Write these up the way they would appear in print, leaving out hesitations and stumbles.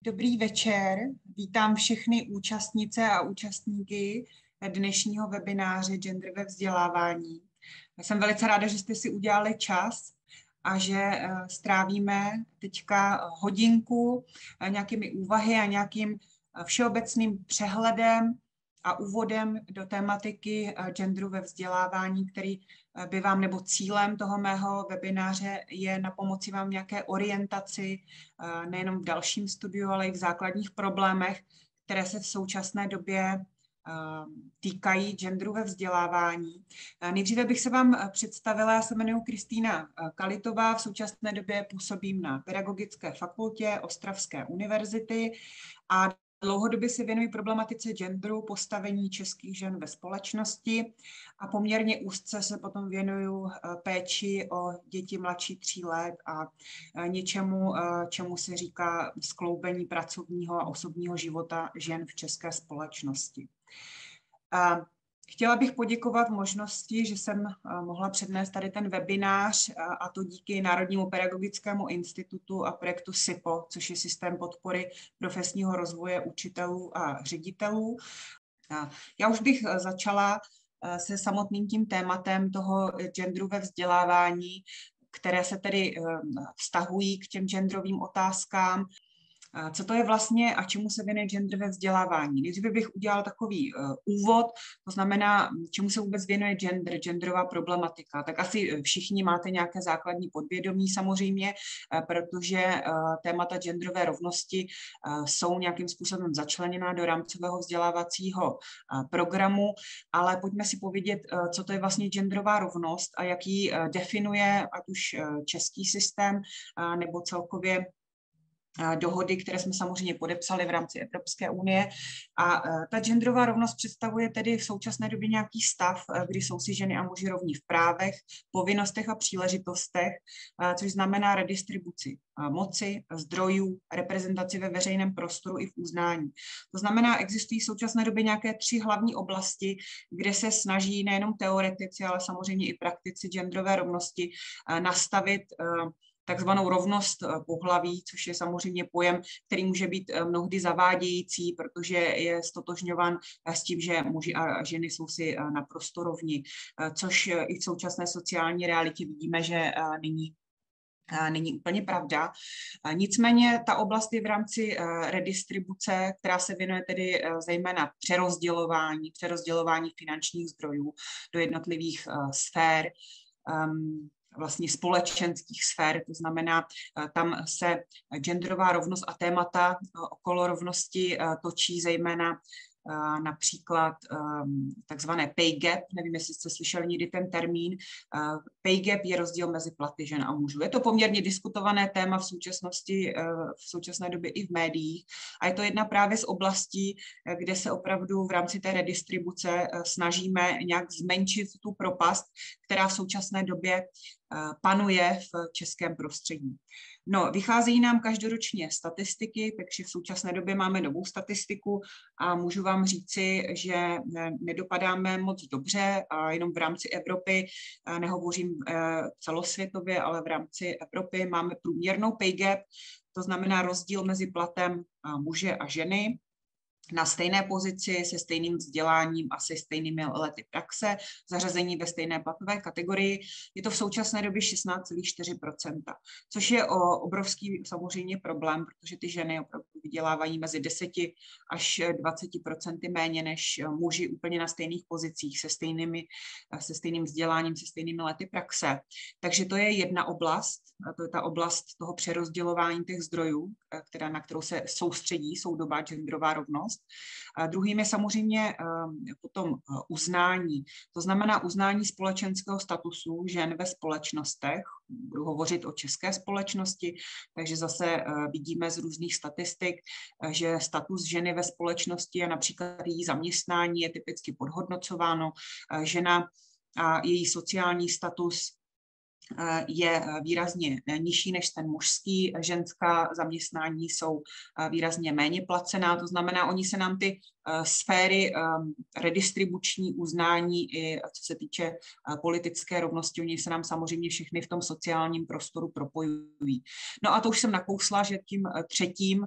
Dobrý večer, vítám všechny účastnice a účastníky dnešního webináře Gender ve vzdělávání. Jsem velice ráda, že jste si udělali čas a že strávíme teďka hodinku nějakými úvahy a nějakým všeobecným přehledem a úvodem do tematiky genderu ve vzdělávání, který by vám, nebo cílem toho mého webináře je napomoci vám nějaké orientaci nejenom v dalším studiu, ale i v základních problémech, které se v současné době týkají genderu ve vzdělávání. Nejdříve bych se vám představila, já se jmenuji Kristýna Kalitová, v současné době působím na Pedagogické fakultě Ostravské univerzity a dlouhodobě se věnuji problematice genderu, postavení českých žen ve společnosti a poměrně úzce se potom věnuju péči o děti mladší 3 let a něčemu, čemu se říká skloubení pracovního a osobního života žen v české společnosti. Chtěla bych poděkovat možnosti, že jsem mohla přednést tady ten webinář, a to díky Národnímu pedagogickému institutu a projektu SIPO, což je systém podpory profesního rozvoje učitelů a ředitelů. Já už bych začala se samotným tím tématem toho genderu ve vzdělávání, které se tedy vztahují k těm genderovým otázkám. Co to je vlastně a čemu se věnuje gender ve vzdělávání? Nejdříve bych udělal takový úvod, to znamená, čemu se vůbec věnuje genderová problematika. Tak asi všichni máte nějaké základní podvědomí samozřejmě, protože témata genderové rovnosti jsou nějakým způsobem začleněná do rámcového vzdělávacího programu, ale pojďme si povědět, co to je vlastně genderová rovnost a jak ji definuje ať už český systém nebo celkově dohody, které jsme samozřejmě podepsali v rámci Evropské unie. A ta genderová rovnost představuje tedy v současné době nějaký stav, kdy jsou si ženy a muži rovní v právech, povinnostech a příležitostech, což znamená redistribuci moci, zdrojů, reprezentaci ve veřejném prostoru i v uznání. To znamená, existují v současné době nějaké 3 hlavní oblasti, kde se snaží nejenom teoretici, ale samozřejmě i praktici genderové rovnosti nastavit takzvanou rovnost pohlaví, což je samozřejmě pojem, který může být mnohdy zavádějící, protože je stotožňován s tím, že muži a ženy jsou si naprosto rovni, což i v současné sociální realitě vidíme, že není úplně pravda. Nicméně ta oblast je v rámci redistribuce, která se věnuje tedy zejména přerozdělování finančních zdrojů do jednotlivých sfér, vlastně společenských sfér, to znamená, tam se genderová rovnost a témata okolo rovnosti točí zejména například takzvané pay gap, nevím, jestli jste slyšeli někdy ten termín. Pay gap je rozdíl mezi platy žen a mužů. Je to poměrně diskutované téma v současné době i v médiích a je to jedna právě z oblastí, kde se opravdu v rámci té redistribuce snažíme nějak zmenšit tu propast, která v současné době panuje v českém prostředí. No, vycházejí nám každoročně statistiky, takže v současné době máme novou statistiku a můžu vám říci, že nedopadáme moc dobře a jenom v rámci Evropy, nehovořím celosvětově, ale v rámci Evropy máme průměrnou pay gap, to znamená rozdíl mezi platem muže a ženy na stejné pozici, se stejným vzděláním a se stejnými lety praxe, zařazení ve stejné platové kategorii. Je to v současné době 16,4%, což je obrovský samozřejmě problém, protože ty ženy opravdu vydělávají mezi 10 až 20% méně než muži úplně na stejných pozicích, se stejným vzděláním, se stejnými lety praxe. Takže to je jedna oblast, to je ta oblast toho přerozdělování těch zdrojů, na kterou se soustředí soudobá genderová rovnost. Druhým je samozřejmě potom uznání. To znamená uznání společenského statusu žen ve společnostech. Budu hovořit o české společnosti, takže zase vidíme z různých statistik, že status ženy ve společnosti a například její zaměstnání je typicky podhodnocováno. Žena a její sociální status je výrazně nižší než ten mužský, ženská zaměstnání jsou výrazně méně placená, to znamená, oni se nám ty sféry redistribuční uznání i co se týče politické rovnosti, oni se nám samozřejmě všechny v tom sociálním prostoru propojují. No a to už jsem nakousla, že tím třetím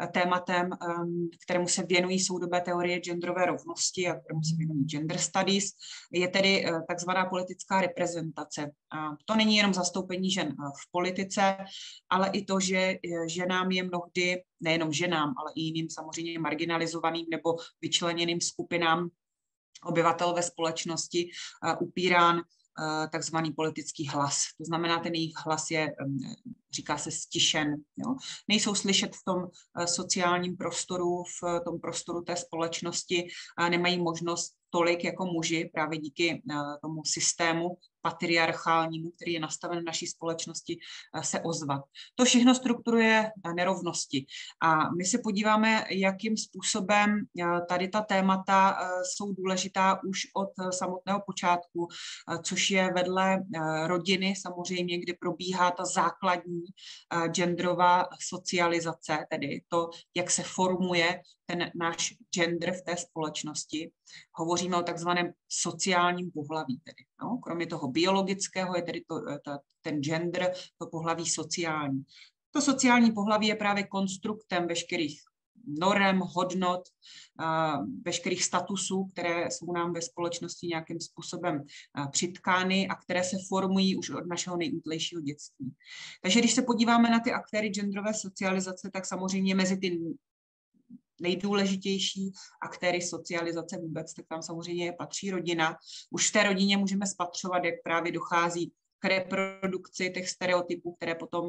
tématem, kterému se věnují soudobé teorie genderové rovnosti a kterému se věnují gender studies, je tedy takzvaná politická reprezentace. A to není jenom zastoupení žen v politice, ale i to, že ženám je mnohdy, nejenom ženám, ale i jiným samozřejmě marginalizovaným nebo vyčleněným skupinám obyvatel ve společnosti upírán takzvaný politický hlas. To znamená, ten jejich hlas je, říká se, stišen. Jo? Nejsou slyšet v tom sociálním prostoru, v tom prostoru té společnosti, nemají možnost tolik jako muži právě díky tomu systému patriarchálnímu, který je nastaven v naší společnosti, se ozvat. To všechno strukturuje nerovnosti. A my se podíváme, jakým způsobem tady ta témata jsou důležitá už od samotného počátku, což je vedle rodiny samozřejmě, kde probíhá ta základní genderová socializace, tedy to, jak se formuje ten náš gender v té společnosti. Hovoříme o takzvaném sociálním pohlaví. Tedy, no? Kromě toho biologického je tedy ten gender, to pohlaví sociální. To sociální pohlaví je právě konstruktem veškerých norem, hodnot, veškerých statusů, které jsou nám ve společnosti nějakým způsobem přitkány a které se formují už od našeho nejútlejšího dětství. Takže když se podíváme na ty aktéry genderové socializace, tak samozřejmě mezi ty nejdůležitější aktéry socializace vůbec, tak tam samozřejmě patří rodina. Už v té rodině můžeme spatřovat, jak právě dochází k reprodukci těch stereotypů, které potom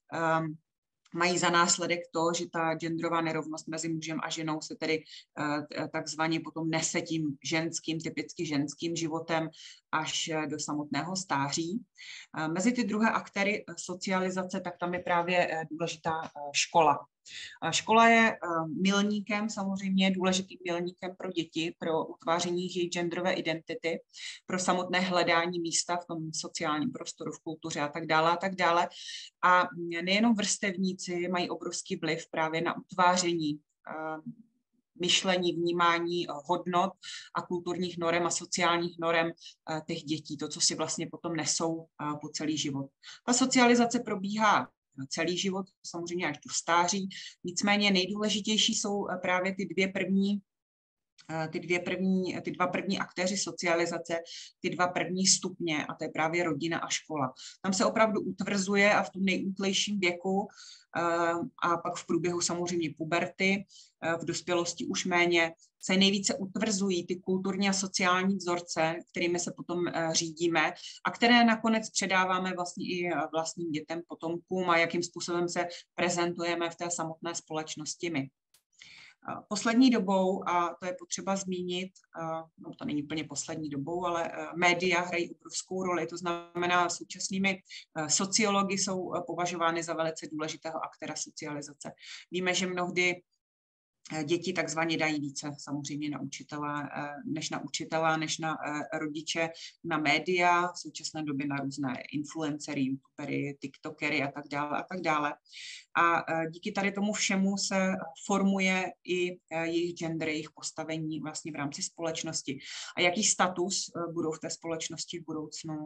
mají za následek to, že ta genderová nerovnost mezi mužem a ženou se tedy takzvaně potom nese tím ženským, typicky ženským životem až do samotného stáří. Mezi ty druhé aktéry socializace, tak tam je právě důležitá škola. Škola je milníkem, samozřejmě důležitým milníkem pro děti, pro utváření jejich genderové identity, pro samotné hledání místa v tom sociálním prostoru, v kultuře a tak dále a tak dále. A nejenom vrstevníci mají obrovský vliv právě na utváření myšlení, vnímání hodnot a kulturních norem a sociálních norem těch dětí, to, co si vlastně potom nesou po celý život. Ta socializace probíhá celý život, samozřejmě až do stáří. Nicméně nejdůležitější jsou právě ty dva první aktéři socializace, ty dva první stupně, a to je právě rodina a škola. Tam se opravdu utvrzuje a v tom nejútlejším věku a pak v průběhu samozřejmě puberty, v dospělosti už méně, se nejvíce utvrzují ty kulturní a sociální vzorce, kterými se potom řídíme a které nakonec předáváme vlastně i vlastním dětem, potomkům a jakým způsobem se prezentujeme v té samotné společnosti my. Poslední dobou, a to je potřeba zmínit, no to není úplně poslední dobou, ale média hrají obrovskou roli, to znamená současnými sociology jsou považovány za velice důležitého aktéra socializace. Víme, že mnohdy děti takzvaně dají více samozřejmě na učitele, než na rodiče, na média, v současné době na různé influencery, youtubery, tiktokery a tak dále a tak dále. A díky tady tomu všemu se formuje i jejich gender, jejich postavení vlastně v rámci společnosti. A jaký status budou v té společnosti v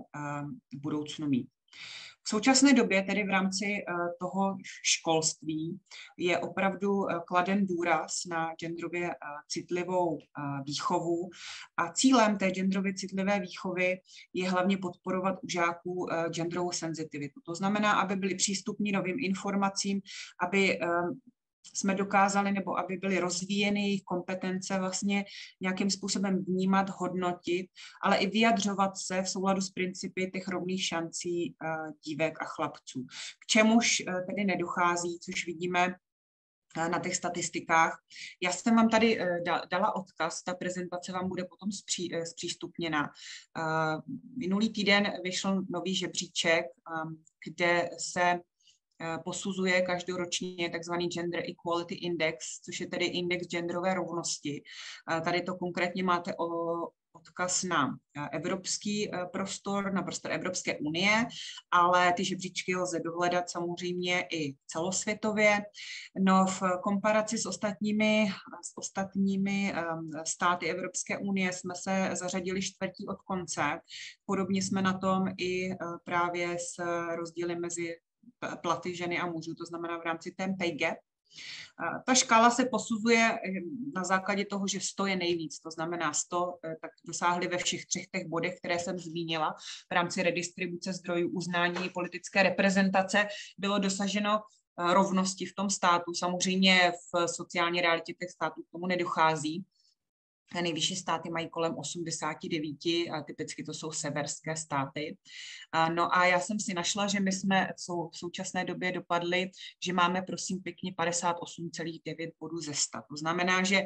budoucnu mít. V současné době, tedy v rámci toho školství, je opravdu kladen důraz na genderově citlivou výchovu a cílem té genderově citlivé výchovy je hlavně podporovat u žáků genderovou senzitivitu. To znamená, aby byli přístupní novým informacím, aby jsme dokázali, nebo aby byly rozvíjeny jejich kompetence vlastně nějakým způsobem vnímat, hodnotit, ale i vyjadřovat se v souladu s principy těch rovných šancí dívek a chlapců. K čemuž tedy nedochází, což vidíme na těch statistikách. Já jsem vám tady dala odkaz, ta prezentace vám bude potom zpřístupněna. Minulý týden vyšel nový žebříček, kde se posuzuje každoročně takzvaný Gender Equality Index, což je tedy index genderové rovnosti. Tady to konkrétně máte odkaz na evropský prostor, na prostor Evropské unie, ale ty žebříčky lze dohledat samozřejmě i celosvětově. No v komparaci s ostatními státy Evropské unie jsme se zařadili čtvrtí od konce. Podobně jsme na tom i právě s rozdíly mezi platy ženy a mužů, to znamená v rámci ten pay gap. Ta škála se posuzuje na základě toho, že 100 je nejvíc, to znamená 100, tak dosáhli ve všech 3 těch bodech, které jsem zmínila. V rámci redistribuce zdrojů, uznání politické reprezentace bylo dosaženo rovnosti v tom státu. Samozřejmě v sociální realitě těch států k tomu nedochází. Nejvyšší státy mají kolem 89, a typicky to jsou severské státy. No a já jsem si našla, že my jsme v současné době dopadli, že máme prosím pěkně 58,9 bodů ze 100. To znamená, že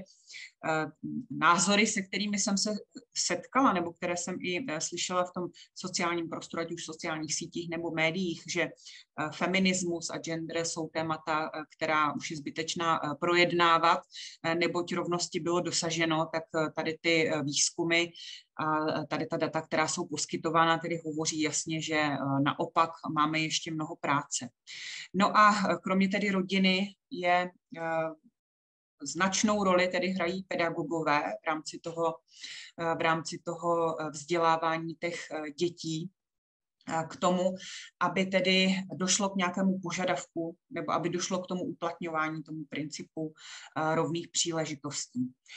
názory, se kterými jsem se setkala, nebo které jsem i slyšela v tom sociálním prostoru, ať už v sociálních sítích nebo médiích, že feminismus a gender jsou témata, která už je zbytečná projednávat, neboť rovnosti bylo dosaženo, tak tady ty výzkumy a tady ta data, která jsou poskytována, tedy hovoří jasně, že naopak máme ještě mnoho práce. No a kromě tedy rodiny je značnou roli tedy hrají pedagogové v rámci toho vzdělávání těch dětí k tomu, aby tedy došlo k nějakému požadavku nebo aby došlo k tomu uplatňování, tomu principu rovných příležitostí.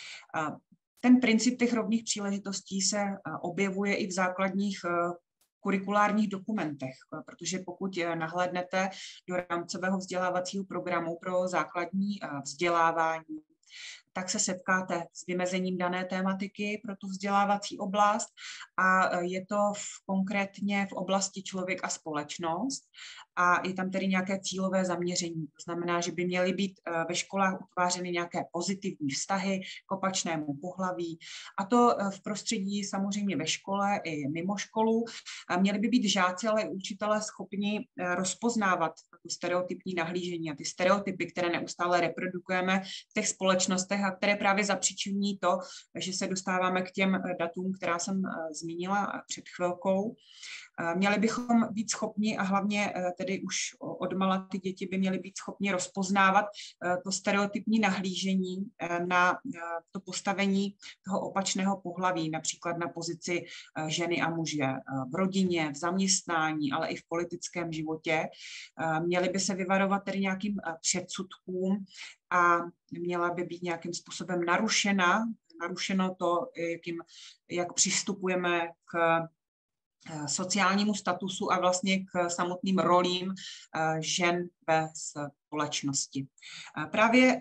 Ten princip těch rovných příležitostí se objevuje i v základních kurikulárních dokumentech, protože pokud nahlédnete do rámcového vzdělávacího programu pro základní vzdělávání, tak se setkáte s vymezením dané tématiky pro tu vzdělávací oblast a je to konkrétně v oblasti člověk a společnost a je tam tedy nějaké cílové zaměření. To znamená, že by měly být ve školách utvářeny nějaké pozitivní vztahy k opačnému pohlaví a to v prostředí samozřejmě ve škole i mimo školu. Měli by být žáci, ale i učitelé schopni rozpoznávat to stereotypní nahlížení a ty stereotypy, které neustále reprodukujeme v těch společnostech a které právě zapříčinují to, že se dostáváme k těm datům, která jsem zmínila před chvilkou. Měli bychom být schopni a hlavně tedy už odmala ty děti by měly být schopni rozpoznávat to stereotypní nahlížení na to postavení toho opačného pohlaví, například na pozici ženy a muže v rodině, v zaměstnání, ale i v politickém životě. Měly by se vyvarovat tedy nějakým předsudkům a měla by být nějakým způsobem narušeno to, jak přistupujeme k sociálnímu statusu a vlastně k samotným rolím žen ve společnosti. Právě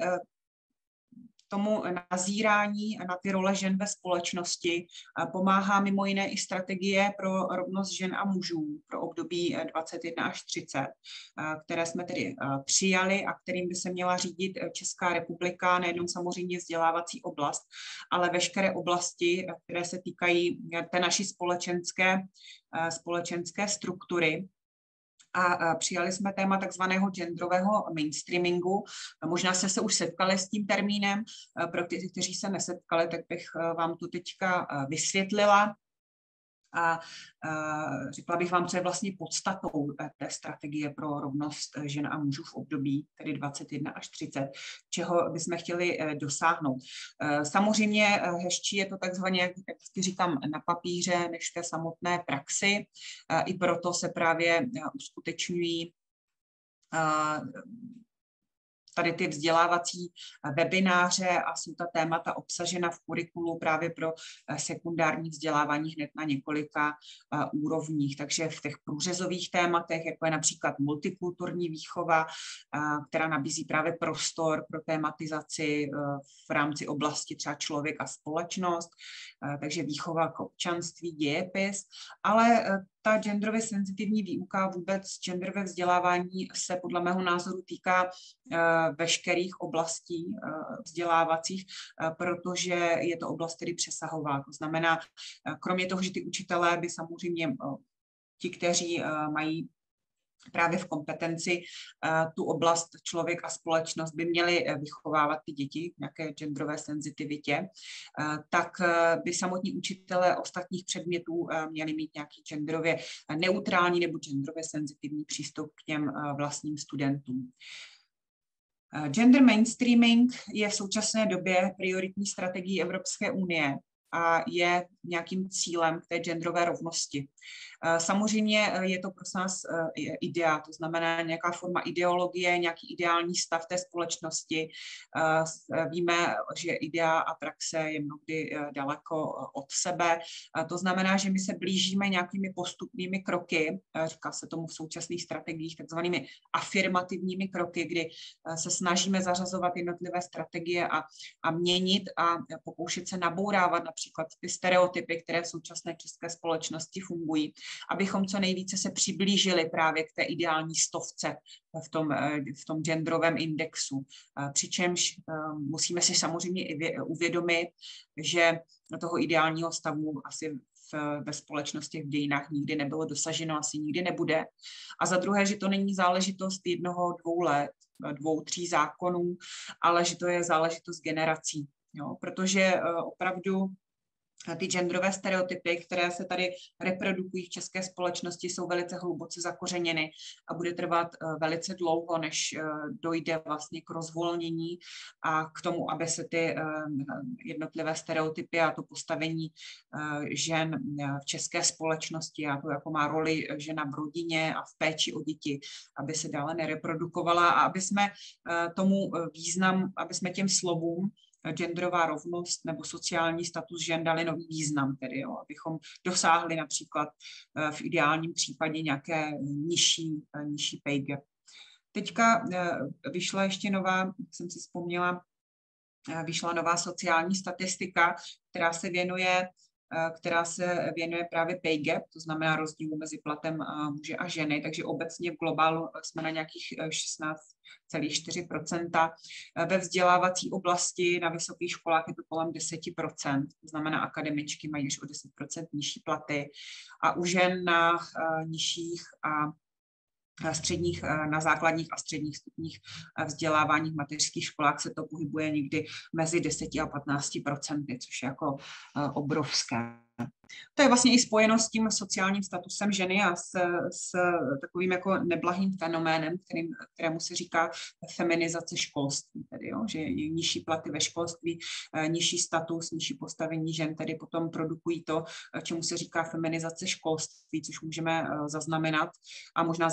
tomu nazírání na ty role žen ve společnosti pomáhá mimo jiné i strategie pro rovnost žen a mužů pro období 21 až 30, které jsme tedy přijali a kterým by se měla řídit Česká republika, nejenom samozřejmě vzdělávací oblast, ale veškeré oblasti, které se týkají té naší společenské struktury. A přijali jsme téma takzvaného genderového mainstreamingu. Možná jste se už setkali s tím termínem. Pro ty, kteří se nesetkali, tak bych vám to teďka vysvětlila. A řekla bych vám, co je vlastně podstatou té strategie pro rovnost žen a mužů v období tedy 21 až 30, čeho bychom chtěli dosáhnout. Samozřejmě hezčí je to takzvaně, jak říkám, na papíře, než v té samotné praxi. I proto se právě uskutečňují tady ty vzdělávací webináře a jsou ta témata obsažena v kurikulu právě pro sekundární vzdělávání hned na několika úrovních. Takže v těch průřezových tématech, jako je například multikulturní výchova, která nabízí právě prostor pro tématizaci v rámci oblasti třeba člověk a společnost, takže výchova k občanství, dějepis, ale ta genderově senzitivní výuka, vůbec genderové vzdělávání se podle mého názoru týká veškerých oblastí vzdělávacích, protože je to oblast tedy přesahová. To znamená, kromě toho, že ty učitelé by samozřejmě ti, kteří mají právě v kompetenci tu oblast člověk a společnost by měli vychovávat ty děti v nějaké genderové senzitivitě, tak by samotní učitelé ostatních předmětů měli mít nějaký genderově neutrální nebo genderově senzitivní přístup k těm vlastním studentům. Gender mainstreaming je v současné době prioritní strategií Evropské unie a je nějakým cílem k té genderové rovnosti. Samozřejmě je to pro nás idea, to znamená nějaká forma ideologie, nějaký ideální stav té společnosti. Víme, že idea a praxe je mnohdy daleko od sebe. To znamená, že my se blížíme nějakými postupnými kroky, říká se tomu v současných strategiích takzvanými afirmativními kroky, kdy se snažíme zařazovat jednotlivé strategie a měnit a pokoušet se nabourávat například ty stereotypy, které v současné české společnosti fungují, abychom co nejvíce se přiblížili právě k té ideální stovce v tom genderovém indexu. Přičemž musíme si samozřejmě i uvědomit, že toho ideálního stavu asi ve společnosti v dějinách nikdy nebylo dosaženo, asi nikdy nebude. A za druhé, že to není záležitost 1-2 let, 2-3 zákonů, ale že to je záležitost generací. Jo? Protože opravdu ty genderové stereotypy, které se tady reprodukují v české společnosti, jsou velice hluboce zakořeněny a bude trvat velice dlouho, než dojde vlastně k rozvolnění a k tomu, aby se ty jednotlivé stereotypy a to postavení žen v české společnosti a to, jako má roli žena v rodině a v péči o děti, aby se dále nereprodukovala a aby jsme tomu význam, aby jsme těm slovům genderová rovnost nebo sociální status žen dali nový význam, tedy jo, abychom dosáhli například v ideálním případě nějaké nižší pay gap. Teďka vyšla ještě nová, jak jsem si vzpomněla, vyšla nová sociální statistika, která se věnuje právě pay gap, to znamená rozdílu mezi platem muže a ženy, takže obecně v globálu jsme na nějakých 16,4%. Ve vzdělávací oblasti na vysokých školách je to kolem 10%, to znamená akademičky mají až o 10% nižší platy a u žen na nižších a středních, na základních a středních stupních vzdělávání v mateřských školách se to pohybuje někdy mezi 10 a 15%, což je jako obrovské. To je vlastně i spojeno s tím sociálním statusem ženy a s takovým jako neblahým fenoménem, kterému se říká feminizace školství, tedy, jo, že je nižší platy ve školství, nižší status, nižší postavení žen, tedy potom produkují to, čemu se říká feminizace školství, což můžeme zaznamenat a možná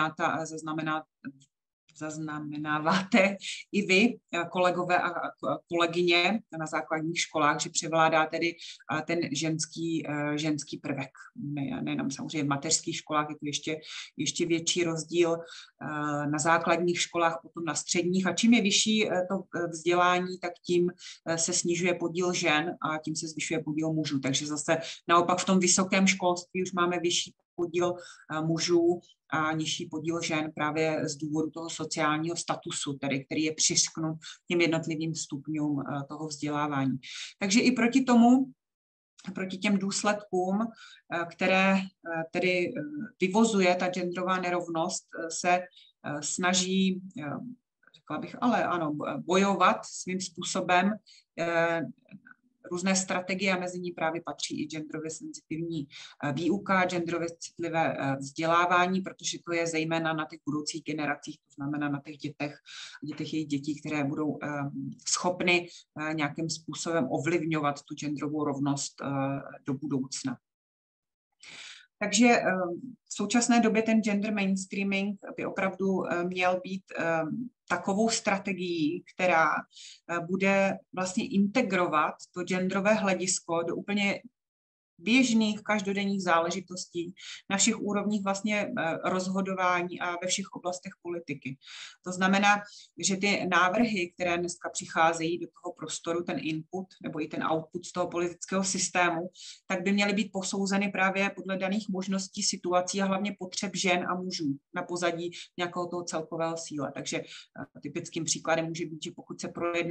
zaznamenáváte i vy, kolegové a kolegyně na základních školách, že převládá tedy ten ženský prvek. Nejenom samozřejmě v mateřských školách je to ještě větší rozdíl na základních školách, potom na středních a čím je vyšší to vzdělání, tak tím se snižuje podíl žen a tím se zvyšuje podíl mužů. Takže zase naopak v tom vysokém školství už máme vyšší podíl mužů a nižší podíl žen právě z důvodu toho sociálního statusu, tedy, který je přiřknut těm jednotlivým stupňům toho vzdělávání. Takže i proti těm důsledkům, které tedy vyvozuje ta genderová nerovnost, se snaží, řekla bych, ale ano, bojovat svým způsobem různé strategie a mezi ní právě patří i genderově senzitivní výuka, genderově citlivé vzdělávání, protože to je zejména na těch budoucích generacích, to znamená na těch dětech jejich dětí, které budou schopny nějakým způsobem ovlivňovat tu genderovou rovnost do budoucna. Takže v současné době ten gender mainstreaming by opravdu měl být takovou strategií, která bude vlastně integrovat to genderové hledisko do úplně běžných každodenních záležitostí na všech úrovních vlastně rozhodování a ve všech oblastech politiky. To znamená, že ty návrhy, které dneska přicházejí do toho prostoru, ten input nebo i ten output z toho politického systému, tak by měly být posouzeny právě podle daných možností, situací a hlavně potřeb žen a mužů na pozadí nějakého toho celkového cíle. Takže typickým příkladem může být, že pokud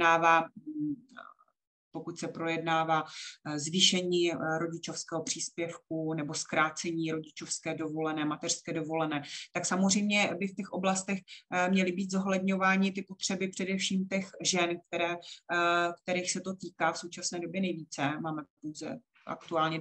se projednává zvýšení rodičovského příspěvku nebo zkrácení rodičovské dovolené, mateřské dovolené, tak samozřejmě by v těch oblastech měly být zohledňovány ty potřeby především těch žen, kterých se to týká v současné době nejvíce. Máme pouze aktuálně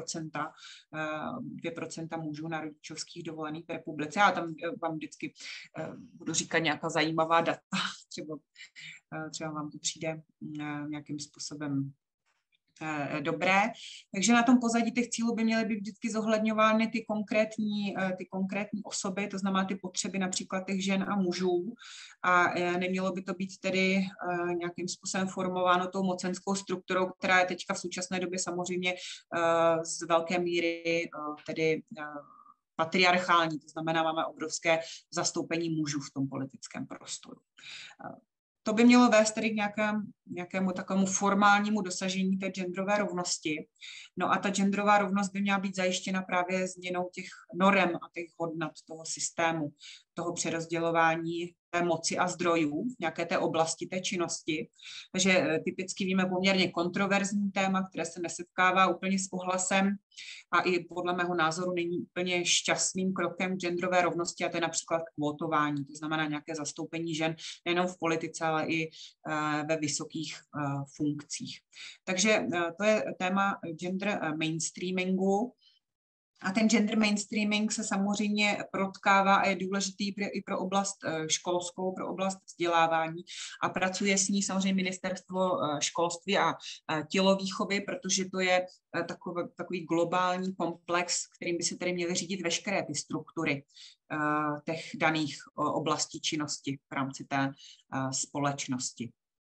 2% mužů na rodičovských dovolených v republice. Já tam vám vždycky budu říkat nějaká zajímavá data, třeba vám to přijde nějakým způsobem dobré. Takže na tom pozadí těch cílů by měly být vždycky zohledňovány ty konkrétní osoby, to znamená ty potřeby například těch žen a mužů, a nemělo by to být tedy nějakým způsobem formováno tou mocenskou strukturou, která je teďka v současné době samozřejmě z velké míry tedy patriarchální, to znamená, máme obrovské zastoupení mužů v tom politickém prostoru. To by mělo vést tedy k nějakému takovému formálnímu dosažení té genderové rovnosti. No a ta genderová rovnost by měla být zajištěna právě změnou těch norem a těch hodnot toho systému, toho přerozdělování té moci a zdrojů v nějaké té oblasti té činnosti. Takže typicky víme poměrně kontroverzní téma, které se nesetkává úplně s ohlasem a i podle mého názoru není úplně šťastným krokem genderové rovnosti, a to je například kvotování, to znamená nějaké zastoupení žen nejenom v politice, ale i ve vysokých funkcích. Takže to je téma gender mainstreamingu. A ten gender mainstreaming se samozřejmě protkává a je důležitý i pro oblast školskou, pro oblast vzdělávání, a pracuje s ní samozřejmě Ministerstvo školství a tělovýchovy, protože to je takový globální komplex, kterým by se tedy měly řídit veškeré ty struktury těch daných oblastí činnosti v rámci té společnosti.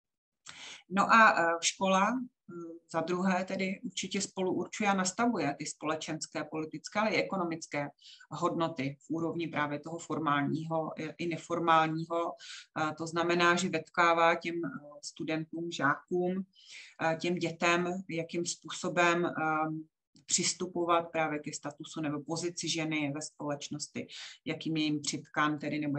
No a škola za druhé tedy určitě spolu určuje a nastavuje ty společenské, politické, ale i ekonomické hodnoty v úrovni právě toho formálního i neformálního. To znamená, že vetkává těm studentům, žákům, těm dětem, jakým způsobem přistupovat právě ke statusu nebo pozici ženy ve společnosti, jakým je jim přitkán tedy, nebo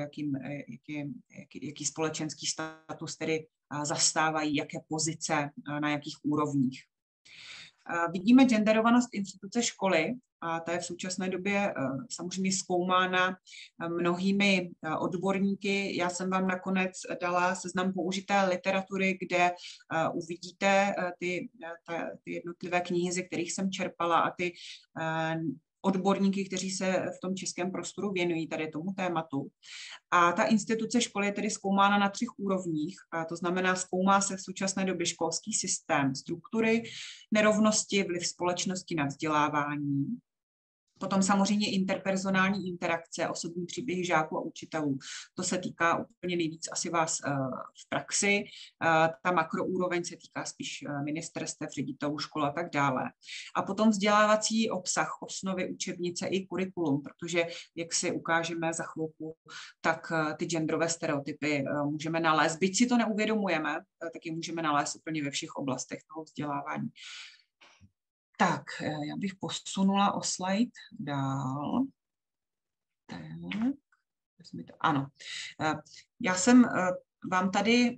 jaký společenský status tedy zastávají, jaké pozice, na jakých úrovních. Vidíme genderovanost instituce školy, a ta je v současné době samozřejmě zkoumána mnohými odborníky. Já jsem vám nakonec dala seznam použité literatury, kde uvidíte ty jednotlivé knihy, ze kterých jsem čerpala, a ty odborníky, kteří se v tom českém prostoru věnují tady tomu tématu. A ta instituce školy je tedy zkoumána na 3 úrovních, a to znamená, zkoumá se v současné době školský systém struktury, nerovnosti, vliv společnosti na vzdělávání, potom samozřejmě interpersonální interakce, osobní příběhy žáků a učitelů. To se týká úplně nejvíc asi vás v praxi. Ta makroúroveň se týká spíš ministerstev, ředitelů škol a tak dále. A potom vzdělávací obsah, osnovy, učebnice i kurikulum, protože, jak si ukážeme za chvilku, tak ty genderové stereotypy můžeme nalézt. Byť si to neuvědomujeme, tak je můžeme nalézt úplně ve všech oblastech toho vzdělávání. Tak, já bych posunula o slide dál. Tak, ano. Já jsem vám tady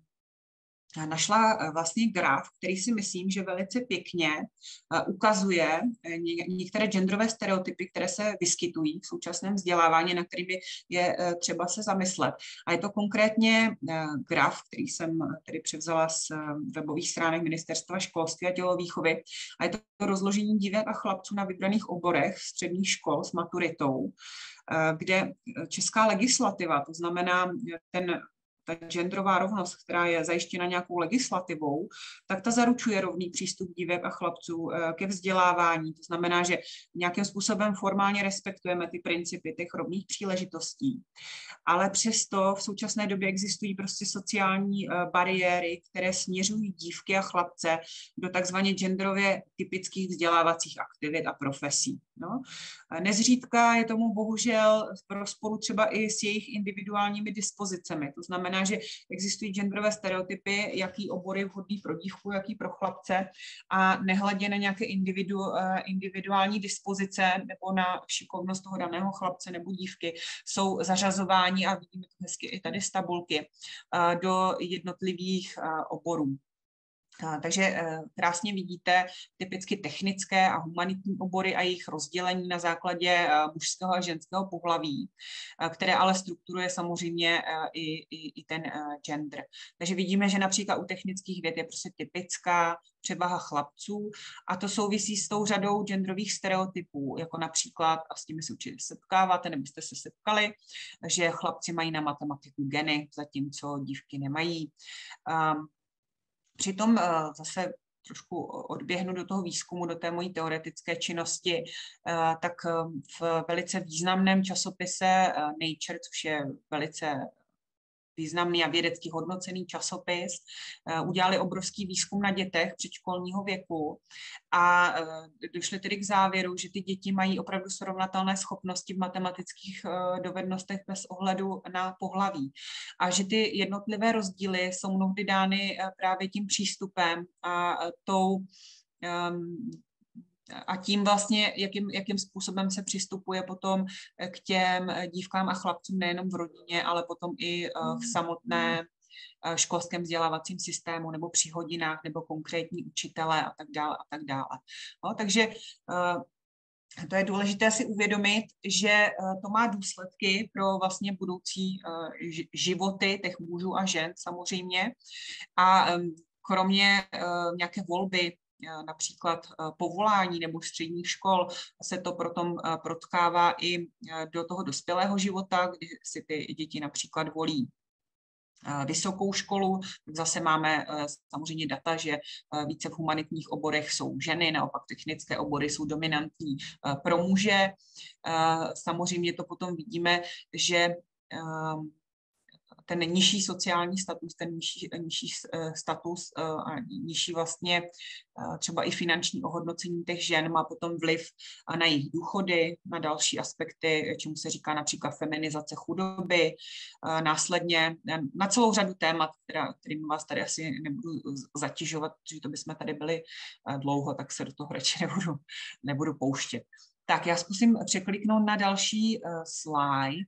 našla vlastně graf, který si myslím, že velice pěkně ukazuje některé genderové stereotypy, které se vyskytují v současném vzdělávání, na kterými je třeba se zamyslet. A je to konkrétně graf, který jsem tedy převzala z webových stránek Ministerstva školství a tělovýchovy. A je to rozložení dívek a chlapců na vybraných oborech středních škol s maturitou, kde česká legislativa, to znamená ta genderová rovnost, která je zajištěna nějakou legislativou, tak ta zaručuje rovný přístup dívek a chlapců ke vzdělávání. To znamená, že nějakým způsobem formálně respektujeme ty principy těch rovných příležitostí. Ale přesto v současné době existují prostě sociální bariéry, které směřují dívky a chlapce do takzvaně genderově typických vzdělávacích aktivit a profesí. No. Nezřídka je tomu bohužel v rozporu třeba i s jejich individuálními dispozicemi. To znamená, že existují genderové stereotypy, jaký obor je vhodný pro dívku, jaký pro chlapce, a nehledě na nějaké individuální dispozice nebo na šikovnost toho daného chlapce nebo dívky jsou zařazováni, a vidíme to hezky i tady z tabulky, do jednotlivých oborů. Takže krásně vidíte typicky technické a humanitní obory a jejich rozdělení na základě mužského a ženského pohlaví, které ale strukturuje samozřejmě i ten gender. Takže vidíme, že například u technických věd je prostě typická převaha chlapců, a to souvisí s tou řadou genderových stereotypů, jako například, a s tím si určitě setkáváte, nebo jste se setkali, že chlapci mají na matematiku geny, zatímco dívky nemají. Přitom zase trošku odběhnu do toho výzkumu, do té mojí teoretické činnosti, tak v velice významném časopise Nature, což je velice významný a vědecky hodnocený časopis, udělali obrovský výzkum na dětech předškolního věku a došli tedy k závěru, že ty děti mají opravdu srovnatelné schopnosti v matematických dovednostech bez ohledu na pohlaví a že ty jednotlivé rozdíly jsou mnohdy dány právě tím přístupem a tím vlastně, jakým způsobem se přistupuje potom k těm dívkám a chlapcům nejenom v rodině, ale potom i v samotném školském vzdělávacím systému nebo při hodinách nebo konkrétní učitelé a tak dále a tak dále. No, takže to je důležité si uvědomit, že to má důsledky pro vlastně budoucí životy těch mužů a žen samozřejmě a kromě nějaké volby například povolání nebo středních škol, se to potom protkává i do toho dospělého života, kdy si ty děti například volí vysokou školu. Zase máme samozřejmě data, že více v humanitních oborech jsou ženy, naopak technické obory jsou dominantní pro muže. Samozřejmě to potom vidíme, že ten nižší sociální status, ten nižší status a nižší vlastně třeba i finanční ohodnocení těch žen má potom vliv na jejich důchody, na další aspekty, čemu se říká například feminizace chudoby, následně na celou řadu témat, kterým vás tady asi nebudu zatěžovat, protože to bychom tady byli dlouho, tak se do toho radši nebudu pouštět. Tak já zkusím překliknout na další slide.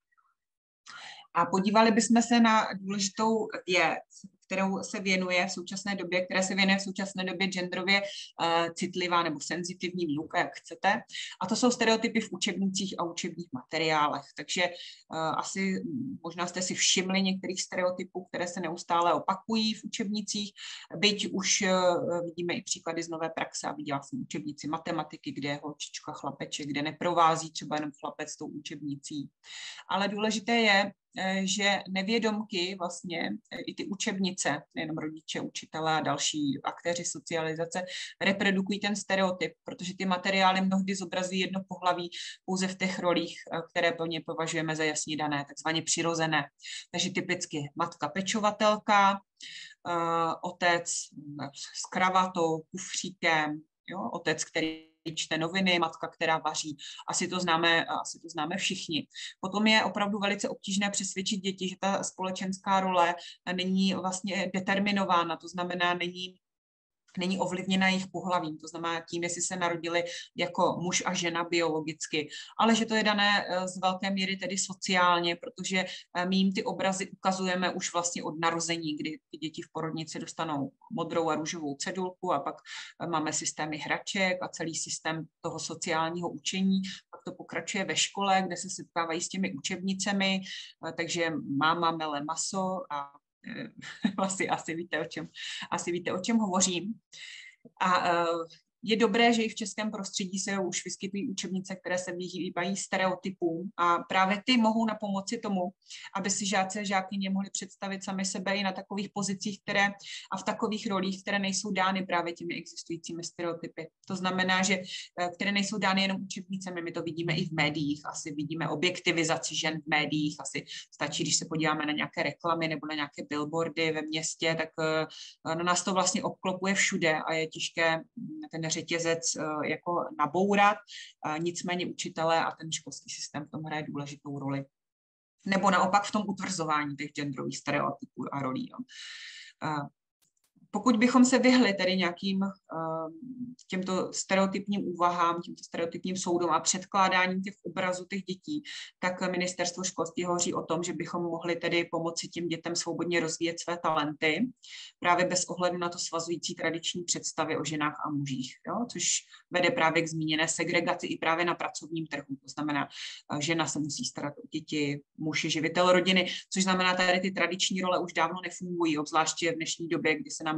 A podívali bychom se na důležitou věc, které se věnuje v současné době genderově citlivá nebo senzitivní výuka, jak chcete. A to jsou stereotypy v učebnicích a učebních materiálech. Takže asi možná jste si všimli některých stereotypů, které se neustále opakují v učebnicích, byť už vidíme i příklady z nové praxe a viděla jsem učebnici matematiky, kde je holčička, chlapeček, kde neprovází třeba jenom chlapec tou učebnicí. Ale důležité je, že nevědomky vlastně i ty učebnice, nejenom rodiče, učitelé a další aktéři socializace, reprodukují ten stereotyp, protože ty materiály mnohdy zobrazují jedno pohlaví pouze v těch rolích, které pro ně považujeme za jasně dané, takzvaně přirozené. Takže typicky matka pečovatelka, otec s kravatou, kufříkem, jo, otec, který čte noviny, matka, která vaří. Asi to známe všichni. Potom je opravdu velice obtížné přesvědčit děti, že ta společenská role není vlastně determinována, to znamená, není ovlivněna jejich pohlavím, to znamená tím, jestli se narodili jako muž a žena biologicky, ale že to je dané z velké míry tedy sociálně, protože my jim ty obrazy ukazujeme už vlastně od narození, kdy ty děti v porodnici dostanou modrou a růžovou cedulku a pak máme systémy hraček a celý systém toho sociálního učení, pak to pokračuje ve škole, kde se setkávají s těmi učebnicemi, takže máma mele maso a asi víte, o čem hovořím. A je dobré, že i v českém prostředí se už vyskytují učebnice, které se vyhýbají stereotypům a právě ty mohou napomoci tomu, aby si žáci a žákyně mohli představit sami sebe i na takových pozicích, a v takových rolích, které nejsou dány právě těmi existujícími stereotypy. To znamená, že které nejsou dány jenom učebnicemi, my to vidíme i v médiích, asi vidíme objektivizaci žen v médiích, asi stačí, když se podíváme na nějaké reklamy nebo na nějaké billboardy ve městě, tak na nás to vlastně obklopuje všude a je těžké ten řetězec jako nabourat, nicméně učitelé a ten školský systém v tom hraje důležitou roli. Nebo naopak v tom utvrzování těch genderových stereotypů a rolí. Pokud bychom se vyhli tedy nějakým těmto stereotypním úvahám, těmto stereotypním soudům a předkládáním těch obrazů těch dětí, tak ministerstvo školství hovoří o tom, že bychom mohli tedy pomoci těm dětem svobodně rozvíjet své talenty, právě bez ohledu na to svazující tradiční představy o ženách a mužích, jo? Což vede právě k zmíněné segregaci i právě na pracovním trhu. To znamená, žena se musí starat o děti, muž je živitel rodiny, což znamená, tady ty tradiční role už dávno nefungují, obzvláště v dnešní době, kdy se nám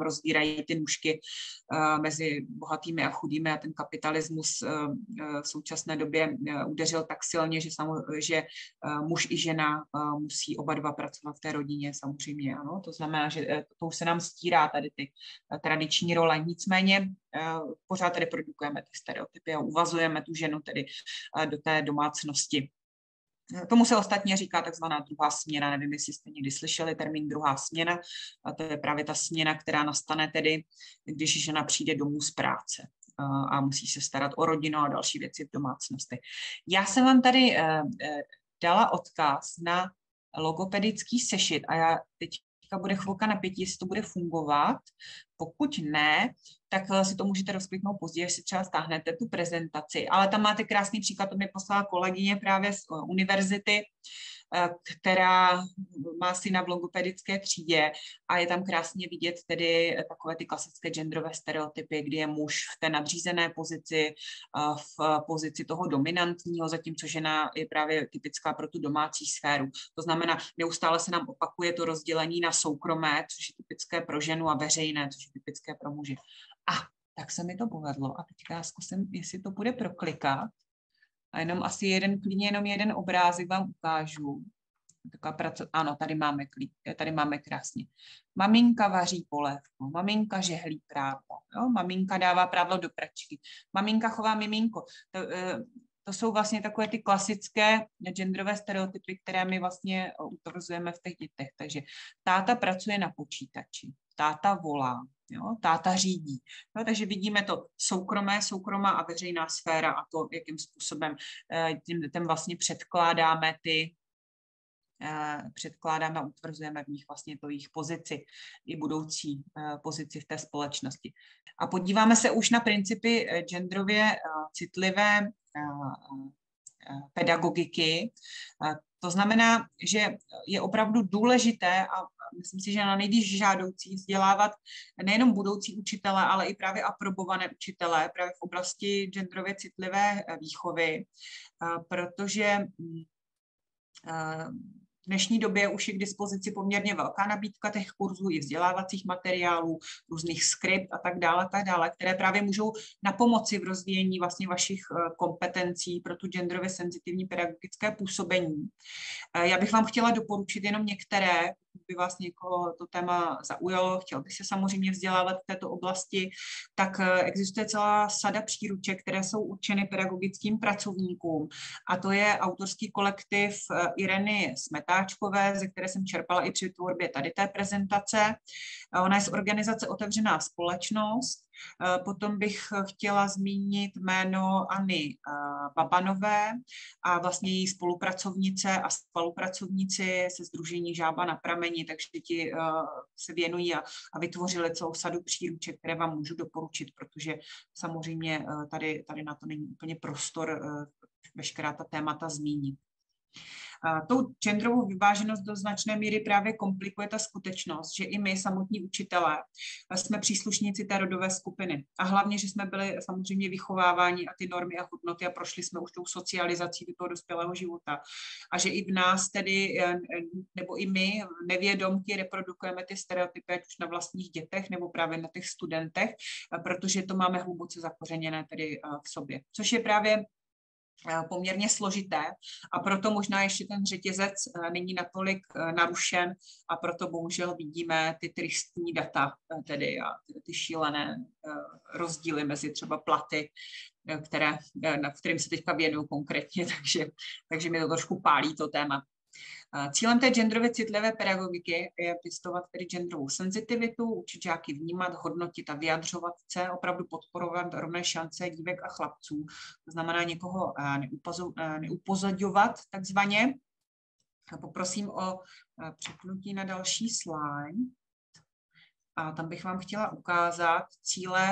rozvírají ty nůžky mezi bohatými a chudými a ten kapitalismus v současné době udeřil tak silně, že muž i žena musí oba dva pracovat v té rodině, samozřejmě, ano. To znamená, že to už se nám stírá tady ty tradiční role. Nicméně pořád tady produkujeme ty stereotypy a uvazujeme tu ženu tedy do té domácnosti. Tomu se ostatně říká takzvaná druhá směna. Nevím, jestli jste někdy slyšeli termín druhá směna. A to je právě ta směna, která nastane tedy, když žena přijde domů z práce a musí se starat o rodinu a další věci v domácnosti. Já jsem vám tady dala odkaz na logopedický sešit a já teď bude chvilka napětí, jestli to bude fungovat. Pokud ne, tak si to můžete rozkliknout později, až si třeba stáhnete tu prezentaci. Ale tam máte krásný příklad, to mi poslala kolegyně právě z univerzity, která má syna v logopedické třídě a je tam krásně vidět tedy takové ty klasické genderové stereotypy, kdy je muž v té nadřízené pozici, v pozici toho dominantního, zatímco žena je právě typická pro tu domácí sféru. To znamená, neustále se nám opakuje to rozdělení na soukromé, což je typické pro ženu, a veřejné, což je typické pro muže. A tak se mi to povedlo a teďka já zkusím, jestli to bude proklikat. A klidně jenom jeden obrázek vám ukážu. Ano, tady máme krásně. Maminka vaří polévku, maminka žehlí prádlo, jo? Maminka dává prádlo do pračky, maminka chová miminko. To jsou vlastně takové ty klasické genderové stereotypy, které my vlastně utvrzujeme v těch dětech. Takže táta pracuje na počítači, táta volá, jo? Táta řídí. No, takže vidíme to soukromá a veřejná sféra a to, jakým způsobem tím dětem vlastně předkládáme a utvrzujeme v nich vlastně to jejich pozici i budoucí pozici v té společnosti. A podíváme se už na principy genderově citlivé pedagogiky. To znamená, že je opravdu důležité a myslím si, že na nejvíc žádoucí vzdělávat nejenom budoucí učitele, ale i právě aprobované učitele právě v oblasti genderově citlivé výchovy, protože v dnešní době už je k dispozici poměrně velká nabídka těch kurzů i vzdělávacích materiálů, různých skript a tak dále, které právě můžou napomoci v rozvíjení vlastně vašich kompetencí pro tu genderově senzitivní pedagogické působení. Já bych vám chtěla doporučit jenom některé, pokud by vás někoho to téma zaujalo, chtěl bych se samozřejmě vzdělávat v této oblasti, tak existuje celá sada příruček, které jsou určeny pedagogickým pracovníkům. A to je autorský kolektiv Ireny Smetáčkové, ze které jsem čerpala i při tvorbě tady té prezentace. Ona je z organizace Otevřená společnost. Potom bych chtěla zmínit jméno Anny Babanové a vlastně její spolupracovnice a spolupracovníci se sdružení Žába na prameni, takže ti se věnují a vytvořili celou sadu příruček, které vám můžu doporučit, protože samozřejmě tady na to není úplně prostor veškerá ta témata zmínit. Tou genderovou vyváženost do značné míry právě komplikuje ta skutečnost, že i my, samotní učitelé, jsme příslušníci té rodové skupiny. A hlavně, že jsme byli samozřejmě vychováváni a ty normy a hodnoty a prošli jsme už tou socializací do toho dospělého života. A že i v nás tedy, nebo i my nevědomky reprodukujeme ty stereotypy, ať už na vlastních dětech nebo právě na těch studentech, protože to máme hluboce zakořeněné tedy v sobě. Což je právě poměrně složité a proto možná ještě ten řetězec není natolik narušen a proto bohužel vidíme ty tristní data tedy a ty šílené rozdíly mezi třeba platy, kterým se teďka věnuju konkrétně, takže mi to trošku pálí to téma. Cílem té genderově citlivé pedagogiky je pěstovat tedy genderovou senzitivitu, učit žáky vnímat, hodnotit a vyjadřovat se, opravdu podporovat rovné šance dívek a chlapců. To znamená někoho neupozorňovat takzvaně. Poprosím o přepnutí na další slide. A tam bych vám chtěla ukázat cíle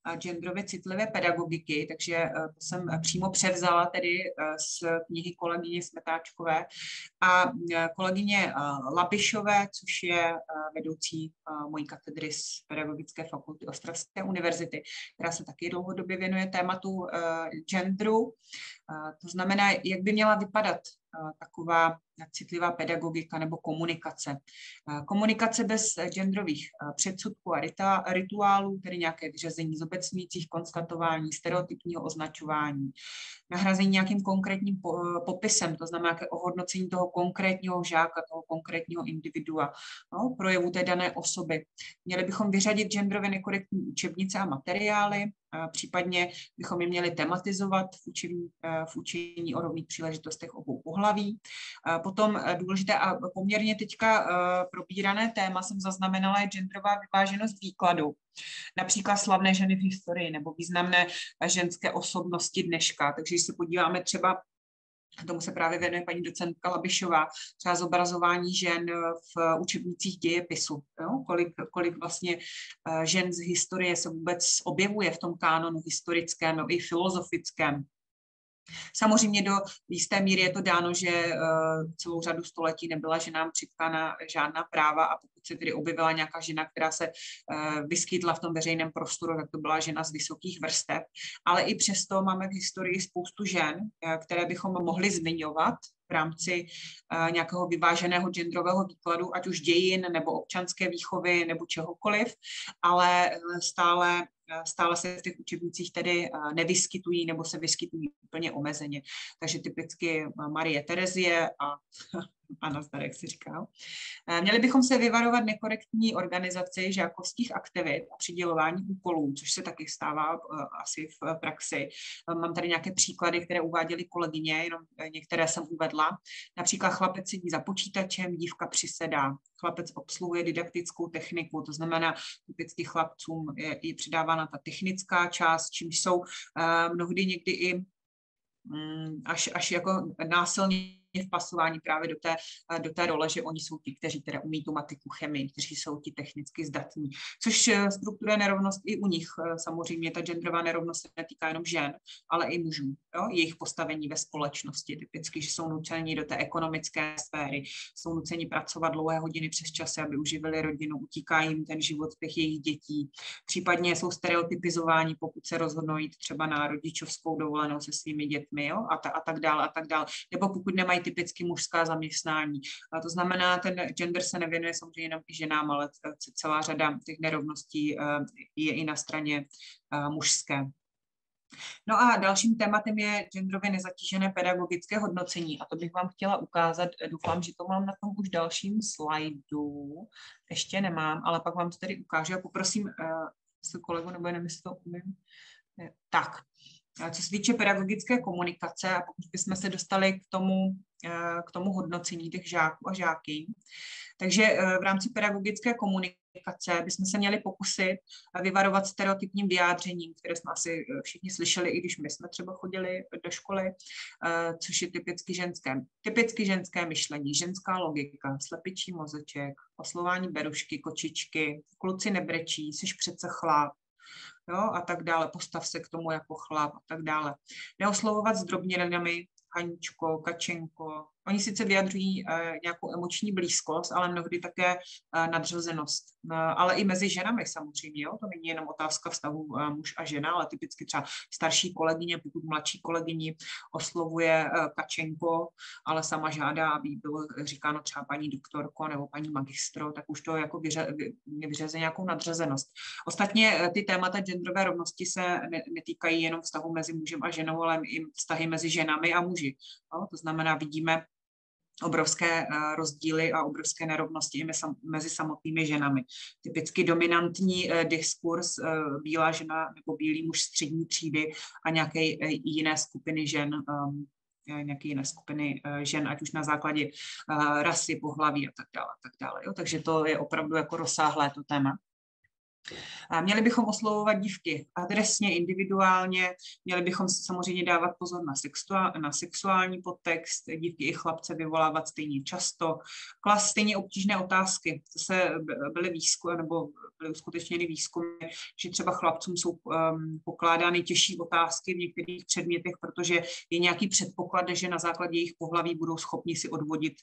genderově citlivé pedagogiky, takže to jsem přímo převzala tedy z knihy kolegyně Smetáčkové a kolegyně Labišové, což je vedoucí mojí katedry z Pedagogické fakulty Ostravské univerzity, která se taky dlouhodobě věnuje tématu genderu. To znamená, jak by měla vypadat taková citlivá pedagogika nebo komunikace. Komunikace bez genderových předsudků a rituálů, tedy nějaké vyřazení zobecňujících konstatování, stereotypního označování, nahrazení nějakým konkrétním popisem, to znamená nějaké ohodnocení toho konkrétního žáka, toho konkrétního individua, projevu té dané osoby. Měli bychom vyřadit genderově nekorektní učebnice a materiály, případně bychom je měli tematizovat v učení o rovných příležitostech obou pohlaví. Potom důležité a poměrně teďka probírané téma jsem zaznamenala je genderová vyváženost výkladu. Například slavné ženy v historii nebo významné ženské osobnosti dneška. Takže když se podíváme třeba, tomu se právě věnuje paní docentka Labišová, třeba zobrazování žen v učebnicích dějepisu. Jo? Kolik vlastně žen z historie se vůbec objevuje v tom kánonu historickém i filozofickém. Samozřejmě do jisté míry je to dáno, že celou řadu století nebyla ženám přitkána žádná práva a pokud se tedy objevila nějaká žena, která se vyskytla v tom veřejném prostoru, tak to byla žena z vysokých vrstev. Ale i přesto máme v historii spoustu žen, které bychom mohli zmiňovat v rámci nějakého vyváženého genderového výkladu, ať už dějin nebo občanské výchovy nebo čehokoliv, ale stále se v těch učebnicích tedy nevyskytují nebo se vyskytují úplně omezeně. Takže typicky Marie Terezie a nazdar, jak si říkal. Měli bychom se vyvarovat nekorektní organizaci žákovských aktivit a přidělování úkolů, což se taky stává asi v praxi. Mám tady nějaké příklady, které uváděly kolegyně, jenom některé jsem uvedla. Například chlapec sedí za počítačem, dívka přisedá. Chlapec obsluhuje didaktickou techniku, to znamená, typicky chlapcům je přidávána ta technická část, čímž jsou mnohdy někdy i až jako násilně vpasování právě do té role, že oni jsou ti, kteří teda umí tu matiku, chemii, kteří jsou ti technicky zdatní, což strukturuje nerovnost i u nich. Samozřejmě ta genderová nerovnost se netýká jenom žen, ale i mužů, jo? Jejich postavení ve společnosti, typicky, že jsou nuceni do té ekonomické sféry, jsou nuceni pracovat dlouhé hodiny přes časy, aby uživili rodinu, utíká jim ten život těch jejich dětí, případně jsou stereotypizováni, pokud se rozhodnou jít třeba na rodičovskou dovolenou se svými dětmi, jo? A tak dále, nebo pokud nemají typicky mužská zaměstnání. A to znamená, ten gender se nevěnuje samozřejmě jenom i ženám, ale celá řada těch nerovností je i na straně mužské. No a dalším tématem je genderově nezatížené pedagogické hodnocení a to bych vám chtěla ukázat, doufám, že to mám na tom už dalším slajdu, ještě nemám, ale pak vám to tady ukážu a poprosím kolegu, nebo nevím, jestli to umím. Tak. Co se týče pedagogické komunikace, a pokud bychom se dostali k tomu hodnocení těch žáků a žáky, takže v rámci pedagogické komunikace bychom se měli pokusit vyvarovat stereotypním vyjádřením, které jsme asi všichni slyšeli, i když my jsme třeba chodili do školy, což je typicky ženské myšlení, ženská logika, slepičí mozeček, oslování berušky, kočičky, kluci nebrečí, jsi přece chlap, jo, a tak dále, postav se k tomu jako chlap a tak dále. Neoslovovat s drobnělinami, Haničko, Kačenko. Oni sice vyjadřují nějakou emoční blízkost, ale mnohdy také nadřazenost. Ale i mezi ženami samozřejmě. Jo? To není jenom otázka vztahu muž a žena, ale typicky třeba starší kolegyně, pokud mladší kolegyni oslovuje Kačenko, ale sama žádá, aby bylo říkáno třeba paní doktorko nebo paní magistro, tak už to jako vyřeze nějakou nadřazenost. Ostatně ty témata genderové rovnosti se netýkají jenom vztahu mezi mužem a ženou, ale i vztahy mezi ženami a muži. No? To znamená, vidíme obrovské rozdíly a obrovské nerovnosti i mezi samotnými ženami. Typicky dominantní diskurs bílá žena nebo bílý muž střední třídy a nějaké jiné skupiny žen, ať už na základě rasy, pohlaví a tak dále. Jo? Takže to je opravdu jako rozsáhlé to téma. Měli bychom oslovovat dívky adresně, individuálně, měli bychom si samozřejmě dávat pozor na sexuální podtext, dívky i chlapce vyvolávat stejně často, klást stejně obtížné otázky. Zase byly uskutečněny výzkumy, že třeba chlapcům jsou pokládány těžší otázky v některých předmětech, protože je nějaký předpoklad, že na základě jejich pohlaví budou schopni si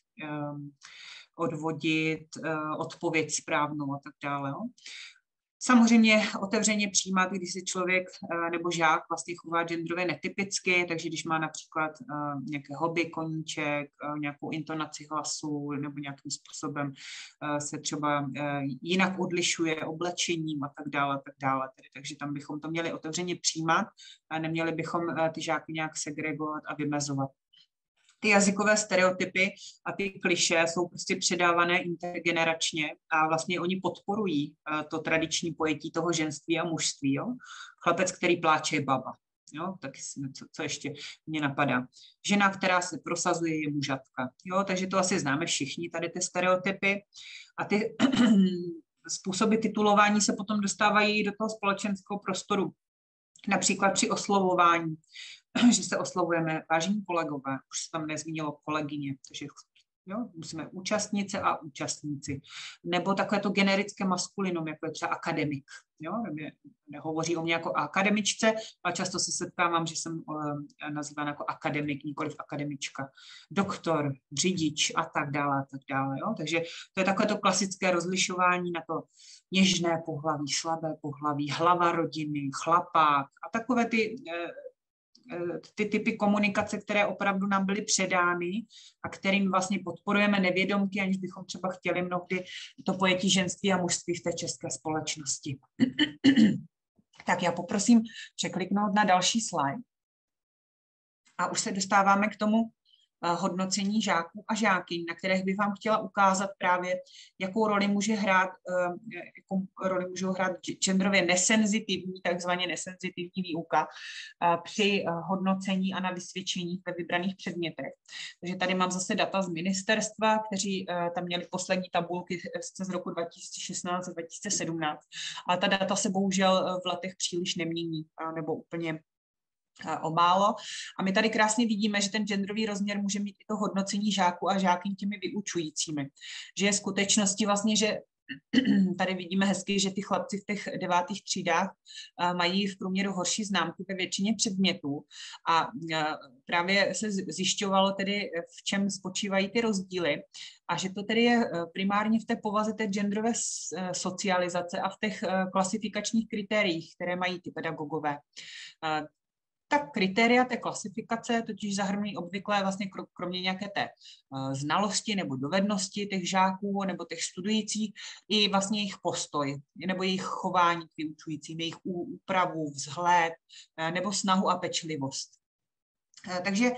odvodit odpověď správnou a tak dále. Jo. Samozřejmě otevřeně přijímat, když se člověk nebo žák vlastně chová genderově netypicky, takže když má například nějaké hobby, koníček, nějakou intonaci hlasu nebo nějakým způsobem se třeba jinak odlišuje oblečením a tak dále. Takže tam bychom to měli otevřeně přijímat a neměli bychom ty žáky nějak segregovat a vymezovat. Ty jazykové stereotypy a ty klišé jsou prostě předávané intergeneračně a vlastně oni podporují to tradiční pojetí toho ženství a mužství. Jo? Chlapec, který pláče, je baba. Jo? Tak co ještě mě napadá. Žena, která se prosazuje, je mužatka. Jo? Takže to asi známe všichni, tady ty stereotypy. A ty způsoby titulování se potom dostávají do toho společenského prostoru. Například při oslovování, že se oslovujeme vážení kolegové, už se tam nezmínilo kolegyně, takže jo, musíme účastnice a účastníci. Nebo takové to generické maskulinum, jako je třeba akademik. Jo? Nehovoří o mě jako akademičce, ale často se setkávám, že jsem nazývána jako akademik, nikoliv akademička. Doktor, řidič a tak dále. Jo? Takže to je takové to klasické rozlišování na to něžné pohlaví, slabé pohlaví, hlava rodiny, chlapák a takové ty typy komunikace, které opravdu nám byly předány a kterým vlastně podporujeme nevědomky, aniž bychom třeba chtěli mnohdy to pojetí ženství a mužství v té české společnosti. Tak já poprosím překliknout na další slide. A už se dostáváme k tomu hodnocení žáků a žákyň, na kterých bych vám chtěla ukázat právě, jakou roli můžou hrát genderově nesenzitivní, takzvaně nesenzitivní výuka při hodnocení a na vysvědčení ve vybraných předmětech. Takže tady mám zase data z ministerstva, kteří tam měli poslední tabulky z roku 2016 a 2017, ale ta data se bohužel v letech příliš nemění, nebo úplně o málo. A my tady krásně vidíme, že ten genderový rozměr může mít i to hodnocení žáků a žákyň těmi vyučujícími. Že je skutečnosti vlastně, že tady vidíme hezky, že ty chlapci v těch 9. třídách mají v průměru horší známky ve většině předmětů a právě se zjišťovalo tedy, v čem spočívají ty rozdíly a že to tedy je primárně v té povaze té genderové socializace a v těch klasifikačních kritériích, které mají ty pedagogové. Ta kritéria té klasifikace totiž zahrnují obvykle vlastně kromě nějaké té znalosti nebo dovednosti těch žáků nebo těch studujících i vlastně jejich postoj nebo jejich chování k vyučujícím, jejich úpravu, vzhled nebo snahu a pečlivost. Takže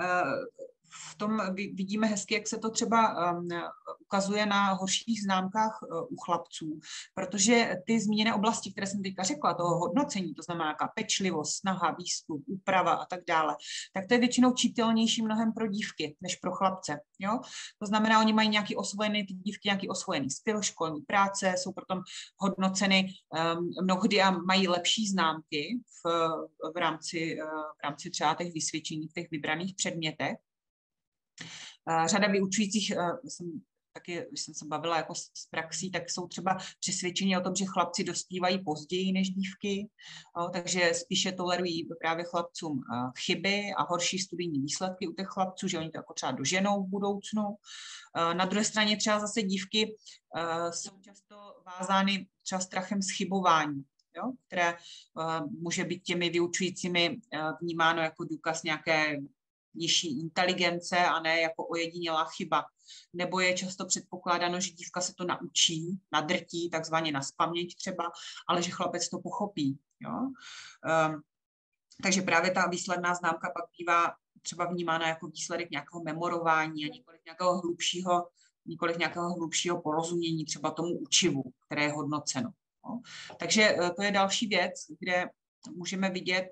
v tom vidíme hezky, jak se to třeba ukazuje na horších známkách u chlapců, protože ty zmíněné oblasti, které jsem teďka řekla, toho hodnocení, to znamená nějaká pečlivost, snaha, výstup, úprava a tak dále, tak to je většinou čitelnější mnohem pro dívky než pro chlapce. Jo? To znamená, oni mají nějaký osvojený, ty dívky nějaký osvojený styl, školní práce, jsou potom hodnoceny mnohdy a mají lepší známky v rámci třeba těch vysvědčení v těch vybraných předmětech. Řada vyučujících, když jsem se bavila jako s praxí, tak jsou třeba přesvědčeni o tom, že chlapci dospívají později než dívky, takže spíše tolerují právě chlapcům chyby a horší studijní výsledky u těch chlapců, že oni to jako třeba doženou v budoucnu. Na druhé straně třeba zase dívky jsou často vázány třeba strachem z chybování, jo, které může být těmi vyučujícími vnímáno jako důkaz nějaké nižší inteligence a ne jako ojedinělá chyba. Nebo je často předpokládáno, že dívka se to naučí, nadrtí, takzvaně nazpaměť třeba, ale že chlapec to pochopí. Jo? Takže právě ta výsledná známka pak bývá třeba vnímána jako výsledek nějakého memorování a nikoliv nějakého hlubšího porozumění třeba tomu učivu, které je hodnoceno. Jo? Takže to je další věc, kde můžeme vidět,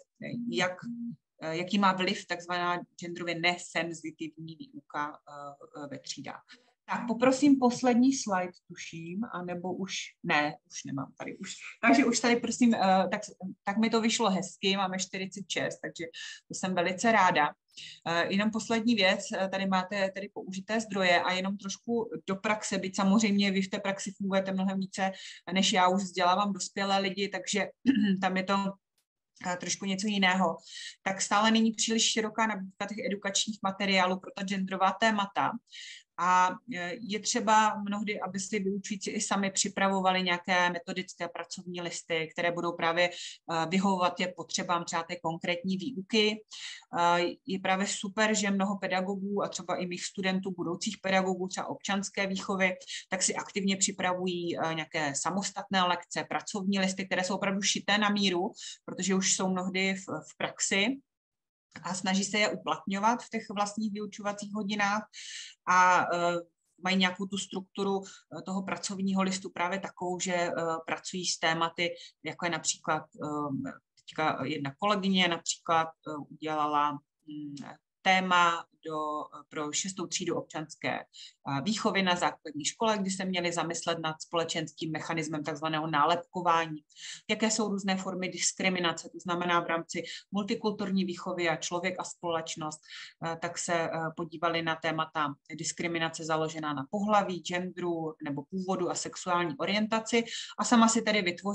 jaký má vliv takzvaná genderově nesenzitivní výuka ve třídách. Tak poprosím poslední slide, tuším, anebo už nemám tady už. Takže už tady prosím, tak mi to vyšlo hezky, máme 46, takže to jsem velice ráda. Jenom poslední věc, tady máte tady použité zdroje a jenom trošku do praxe, byť samozřejmě vy v té praxi fungujete mnohem více, než já už vzdělávám dospělé lidi, takže tam je to trošku něco jiného, tak stále není příliš široká nabídka těch edukačních materiálů pro ta genderová témata. A je třeba mnohdy, aby si vyučující i sami připravovali nějaké metodické pracovní listy, které budou právě vyhovovat je potřebám třeba té konkrétní výuky. Je právě super, že mnoho pedagogů a třeba i mých studentů, budoucích pedagogů, třeba občanské výchovy, tak si aktivně připravují nějaké samostatné lekce, pracovní listy, které jsou opravdu šité na míru, protože už jsou mnohdy v praxi a snaží se je uplatňovat v těch vlastních vyučovacích hodinách a mají nějakou tu strukturu toho pracovního listu právě takovou, že pracují s tématy, jako je například teďka jedna kolegyně například udělala téma pro 6. třídu občanské výchovy na základní škole, kdy se měli zamyslet nad společenským mechanismem takzvaného nálepkování. Jaké jsou různé formy diskriminace, to znamená v rámci multikulturní výchovy a člověk a společnost, tak se podívali na témata diskriminace založená na pohlaví, genderu nebo původu a sexuální orientaci a sama si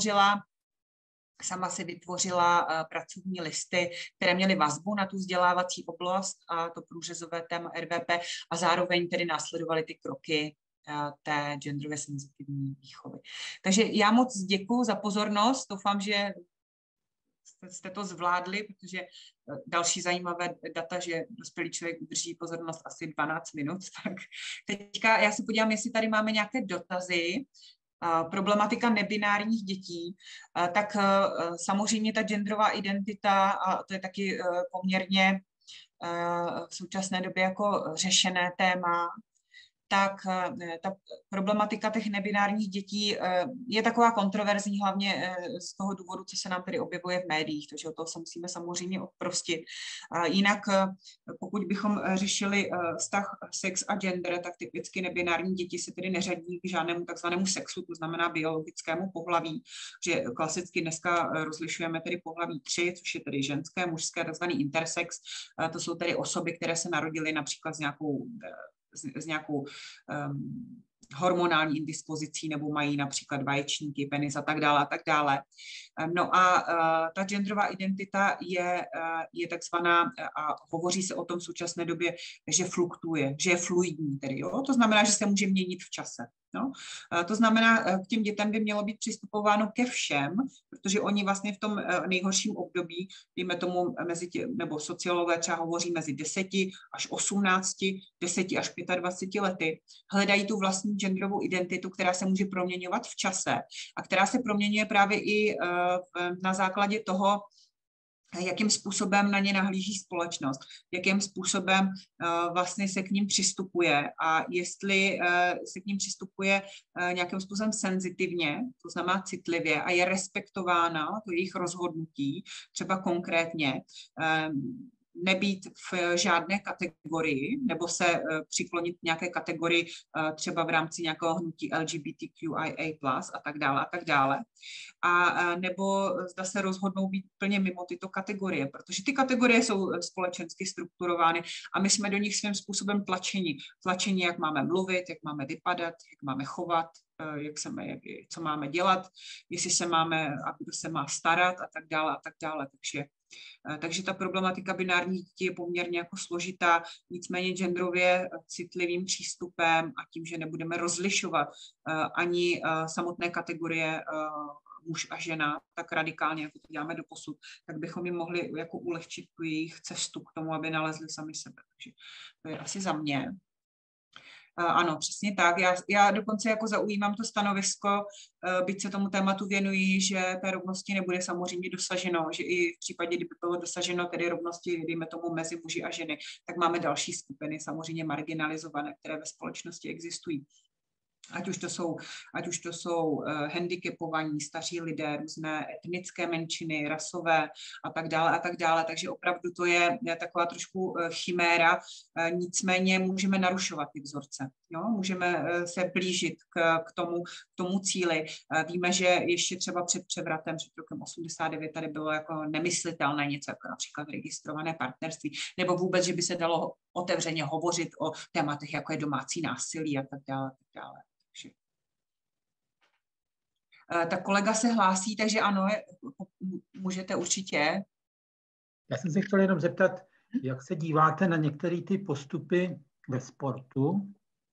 vytvořila pracovní listy, které měly vazbu na tu vzdělávací oblast a to průřezové téma RVP a zároveň tedy následovaly ty kroky té genderově senzitivní výchovy. Takže já moc děkuju za pozornost, doufám, že jste to zvládli, protože další zajímavé data, že dospělý člověk udrží pozornost asi 12 minut. Tak teďka já se podívám, jestli tady máme nějaké dotazy. Problematika nebinárních dětí, tak samozřejmě ta genderová identita, a to je taky poměrně v současné době jako řešené téma, tak ta problematika těch nebinárních dětí je taková kontroverzní, hlavně z toho důvodu, co se nám tady objevuje v médiích, takže od toho se musíme samozřejmě odprostit. Jinak, pokud bychom řešili vztah sex a gender, tak typicky nebinární děti se tedy neřadí k žádnému takzvanému sexu, to znamená biologickému pohlaví, že klasicky dneska rozlišujeme tedy pohlaví 3, což je tedy ženské, mužské, takzvaný intersex. To jsou tedy osoby, které se narodily například s nějakou hormonální indispozicí nebo mají například vaječníky, penis a tak dále a tak dále. No a ta genderová identita je takzvaná, a hovoří se o tom v současné době, že fluktuje, že je fluidní tedy, jo? To znamená, že se může měnit v čase. No? To znamená, k těm dětem by mělo být přistupováno ke všem, protože oni vlastně v tom nejhorším období, dejme tomu nebo sociologové třeba hovoří mezi 10 až 18, 10 až 25 lety, hledají tu vlastní genderovou identitu, která se může proměňovat v čase a která se proměňuje právě i na základě toho, jakým způsobem na ně nahlíží společnost, jakým způsobem vlastně se k ním přistupuje a jestli se k ním přistupuje nějakým způsobem senzitivně, to znamená citlivě a je respektována to jejich rozhodnutí, třeba konkrétně, nebýt v žádné kategorii nebo se přiklonit k nějaké kategorii třeba v rámci nějakého hnutí LGBTQIA+, a tak dále. A nebo zda se rozhodnou být plně mimo tyto kategorie, protože ty kategorie jsou společensky strukturovány a my jsme do nich svým způsobem tlačeni. Tlačeni, jak máme mluvit, jak máme vypadat, jak máme chovat, co máme dělat, jestli se máme a kdo se má starat a tak dále a tak dále. Takže ta problematika binárních dětí je poměrně jako složitá, nicméně genderově citlivým přístupem a tím, že nebudeme rozlišovat ani samotné kategorie muž a žena tak radikálně, jako to děláme doposud, tak bychom jim mohli jako ulehčit tu jejich cestu k tomu, aby nalezli sami sebe. Takže to je asi za mě. Ano, přesně tak. Já dokonce jako zaujímám to stanovisko, byť se tomu tématu věnuji, že té rovnosti nebude samozřejmě dosaženo, že i v případě, kdyby bylo dosaženo tedy rovnosti, dejme tomu mezi muži a ženy, tak máme další skupiny samozřejmě marginalizované, které ve společnosti existují. Ať už to jsou handicapovaní, staří lidé, různé etnické menšiny, rasové a tak dále. Takže opravdu to je taková trošku chiméra, nicméně můžeme narušovat ty vzorce. Jo, můžeme se blížit k tomu cíli. Víme, že ještě třeba před převratem, před rokem 89, tady bylo jako nemyslitelné něco jako například registrované partnerství, nebo vůbec, že by se dalo otevřeně hovořit o tématech, jako je domácí násilí a tak dále. Tak kolega se hlásí, takže ano, můžete určitě. Já jsem se chtěl jenom zeptat, jak se díváte na některé ty postupy ve sportu,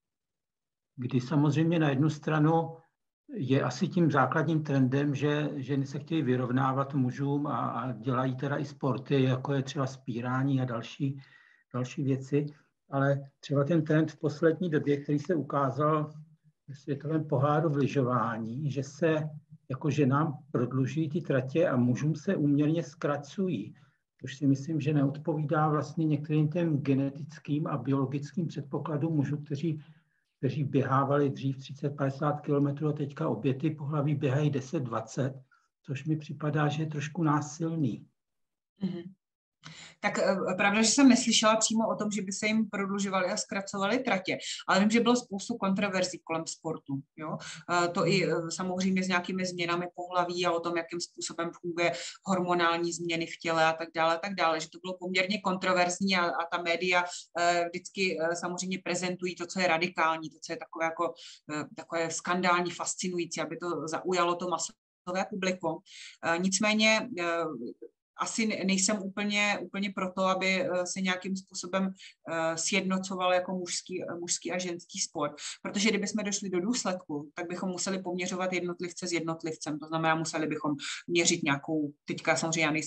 kdy samozřejmě na jednu stranu je asi tím základním trendem, že ženy se chtějí vyrovnávat mužům a dělají teda i sporty, jako je třeba spírání a další věci, ale třeba ten trend v poslední době, který se ukázal v světovém poháru v lyžování, že se jako ženám prodlužují ty tratě a mužům se úměrně zkracují. Což si myslím, že neodpovídá vlastně některým těm genetickým a biologickým předpokladům mužů, kteří běhávali dřív 30-50 km a teďka obě ty pohlaví běhají 10-20, což mi připadá, že je trošku násilný. Mm-hmm. Tak pravda, že jsem neslyšela přímo o tom, že by se jim prodlužovaly a zkracovaly tratě, ale vím, že bylo spoustu kontroverzí kolem sportu. Jo? To i samozřejmě s nějakými změnami pohlaví a o tom, jakým způsobem funguje hormonální změny v těle a tak dále, že to bylo poměrně kontroverzní a ta média vždycky samozřejmě prezentují to, co je radikální, to, co je takové skandální, fascinující, aby to zaujalo to masové publikum. Nicméně asi nejsem úplně proto, aby se nějakým způsobem sjednocoval jako mužský a ženský sport, protože kdybychom došli do důsledku, tak bychom museli poměřovat jednotlivce s jednotlivcem, to znamená, museli bychom měřit nějakou, teďka samozřejmě já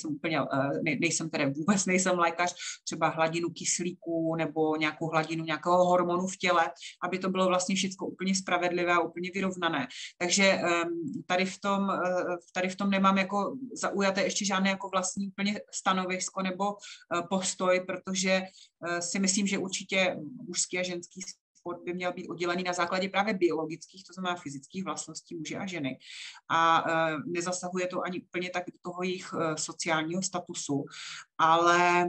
nejsem lékař, třeba hladinu kyslíku nebo nějakou hladinu nějakého hormonu v těle, aby to bylo vlastně všechno úplně spravedlivé a úplně vyrovnané. Takže tady v tom nemám jako zaujaté ještě žádné jako vlastní úplně stanovisko nebo postoj, protože si myslím, že určitě mužský a ženský sport by měl být oddělený na základě právě biologických, to znamená fyzických vlastností muže a ženy. A nezasahuje to ani úplně tak do toho jejich sociálního statusu, ale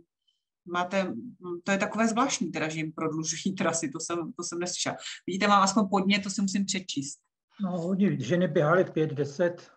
to je takové zvláštní, teda, že jim prodlužují trasy, to jsem neslyšela. Vidíte, mám aspoň podnět, to si musím přečíst. No, ženy běhaly 5, 10,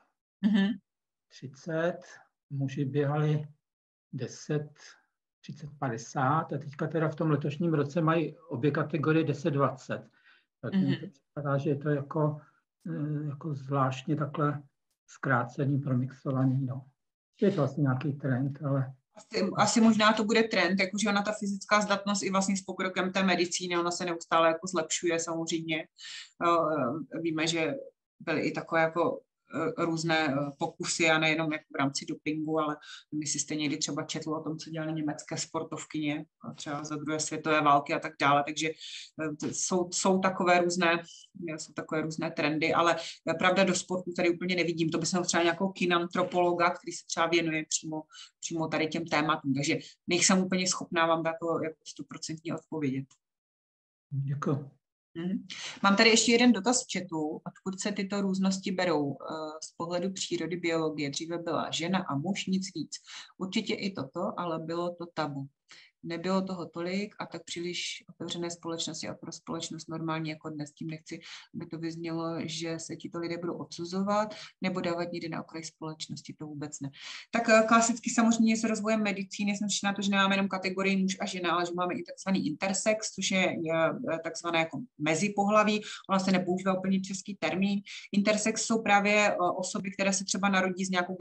30, muži běhali 10, 30, 50 a teďka teda v tom letošním roce mají obě kategorie 10, 20. Tak mi to připadá, že je to jako zvláštně takhle zkrácený, promixovaný. No. Je to asi nějaký trend, ale... Asi možná to bude trend, jakože ona ta fyzická zdatnost i vlastně s pokrokem té medicíny, ona se neustále jako zlepšuje samozřejmě. Víme, že byly i takové jako různé pokusy a nejenom jako v rámci dopingu, ale my si jste někdy třeba četl o tom, co dělaly německé sportovkyně, třeba za druhé světové války a tak dále, takže jsou takové různé trendy, ale pravda do sportu tady úplně nevidím, to by jsem třeba nějakou kinantropologa, který se třeba věnuje přímo tady těm tématům, takže nejsem úplně schopná vám dát to jako 100% odpovědět. Děkuji. Mám tady ještě jeden dotaz v chatu, odkud se tyto různosti berou z pohledu přírody biologie. Dříve byla žena a muž, nic víc. Určitě i toto, ale bylo to tabu. Nebylo toho tolik a tak příliš otevřené společnosti a pro společnost normální jako dnes. Tím nechci, aby to vyznělo, že se tito lidé budou odsuzovat nebo dávat někde na okraj společnosti, to vůbec ne. Tak klasicky samozřejmě s rozvojem medicíny jsem přišla na to, že nemáme jenom kategorii muž a žena, ale že máme i takzvaný intersex, což je takzvané jako mezipohlaví. Ona se nepoužívá úplně český termín. Intersex jsou právě osoby, které se třeba narodí s nějakou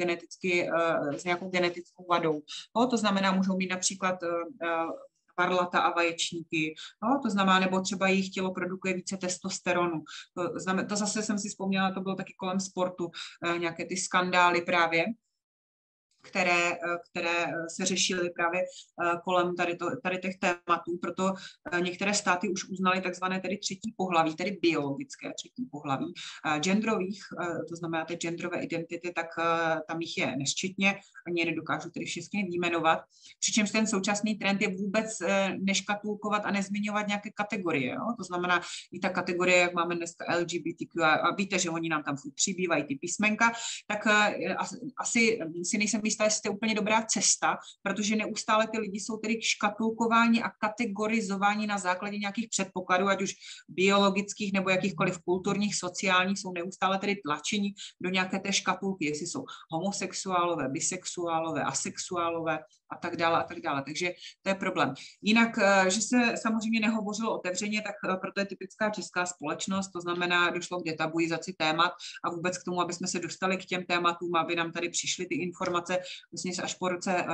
genetickou vadou. No, to znamená, můžou mít například varlata a vaječníky, no, to znamená, nebo třeba jejich tělo produkuje více testosteronu. To zase jsem si vzpomněla, to bylo taky kolem sportu, nějaké ty skandály právě, které se řešily právě kolem tady těch tématů, proto některé státy už uznaly takzvané tedy třetí pohlaví, tedy biologické třetí pohlaví. Genderových, to znamená ty genderové identity, tak tam jich je nesčetně, ani nedokážu tedy všechny vyjmenovat. Přičemž ten současný trend je vůbec neškatulkovat a nezmiňovat nějaké kategorie. Jo? To znamená i ta kategorie, jak máme dneska LGBTQ, a víte, že oni nám tam přibývají ty písmenka, tak asi si nejsem jistá, jestli to je úplně dobrá cesta, protože neustále ty lidi jsou tedy škatulkováni a kategorizováni na základě nějakých předpokladů, ať už biologických nebo jakýchkoliv kulturních, sociálních, jsou neustále tedy tlačeni do nějaké té škatulky, jestli jsou homosexuálové, bisexuálové, asexuálové a tak dále a tak dále. Takže to je problém. Jinak, že se samozřejmě nehovořilo otevřeně, tak proto je typická česká společnost, to znamená, došlo k detabuizaci témat a vůbec k tomu, aby jsme se dostali k těm tématům, aby nám tady přišly ty informace vlastně až po roce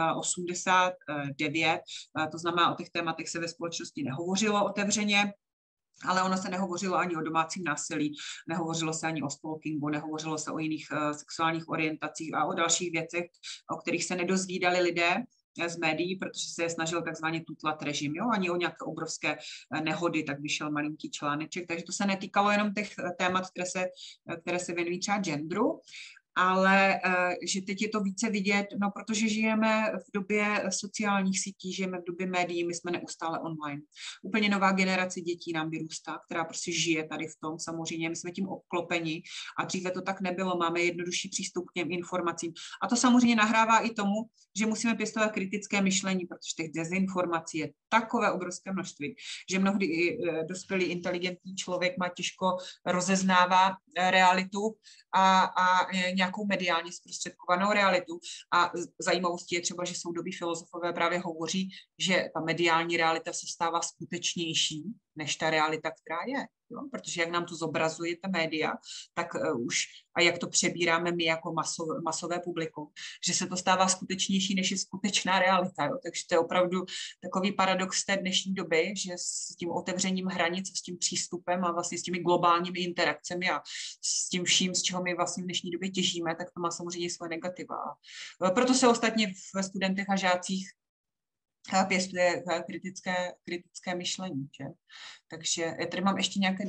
89, to znamená, o těch tématech se ve společnosti nehovořilo otevřeně, ale ono se nehovořilo ani o domácím násilí, nehovořilo se ani o stalkingu, nehovořilo se o jiných sexuálních orientacích a o dalších věcech, o kterých se nedozvídali lidé z médií, protože se je snažil takzvaně tutlat režim, jo? Ani o nějaké obrovské nehody, tak vyšel malinký článeček, takže to se netýkalo jenom těch témat, které se věnují třeba genderu, ale že teď je to více vidět, no protože žijeme v době sociálních sítí, žijeme v době médií, my jsme neustále online. Úplně nová generace dětí nám vyrůstá, která prostě žije tady v tom, samozřejmě my jsme tím obklopeni a dříve to tak nebylo, máme jednodušší přístup k těm informacím. A to samozřejmě nahrává i tomu, že musíme pěstovat kritické myšlení, protože těch dezinformací je takové obrovské množství, že mnohdy i dospělý inteligentní člověk má těžko rozeznává realitu a nějakou mediálně zprostředkovanou realitu. A zajímavostí je třeba, že soudobí filozofové právě hovoří, že ta mediální realita se stává skutečnější než ta realita, která je. Jo? Protože jak nám to zobrazuje ta média, tak už a jak to přebíráme my jako masové publikum, že se to stává skutečnější, než je skutečná realita. Jo? Takže to je opravdu takový paradox té dnešní doby, že s tím otevřením hranic, s tím přístupem a vlastně s těmi globálními interakcemi a s tím vším, z čeho my vlastně v dnešní době těžíme, tak to má samozřejmě svoje negativa. Proto se ostatně ve studentech a žácích pěstuje kritické myšlení. Že? Takže já tady mám ještě nějaké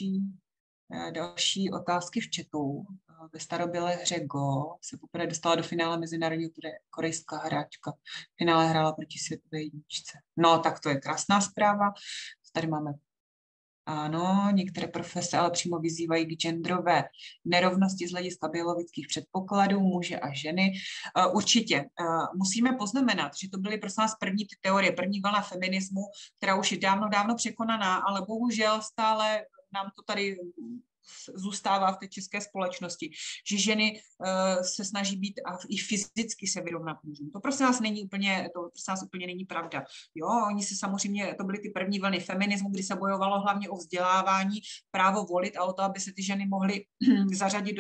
další otázky v chatu. Ve starobylé hře Go se poprvé dostala do finále mezinárodního turnaje korejská hráčka. V finále hrála proti světové jedničce. No, tak to je krásná zpráva. Tady máme ano, některé profese ale přímo vyzývají k genderové nerovnosti z hlediska biologických předpokladů muže a ženy. Určitě musíme poznamenat, že to byly prosím nás první teorie, první vlna feminismu, která už je dávno překonaná, ale bohužel stále nám to tady zůstává v té české společnosti, že ženy se snaží být a i fyzicky se vyrovnat mužům. To prosím nás úplně není pravda. Jo, oni se samozřejmě, to byly ty první vlny feminismu, kdy se bojovalo hlavně o vzdělávání, právo volit a o to, aby se ty ženy mohly zařadit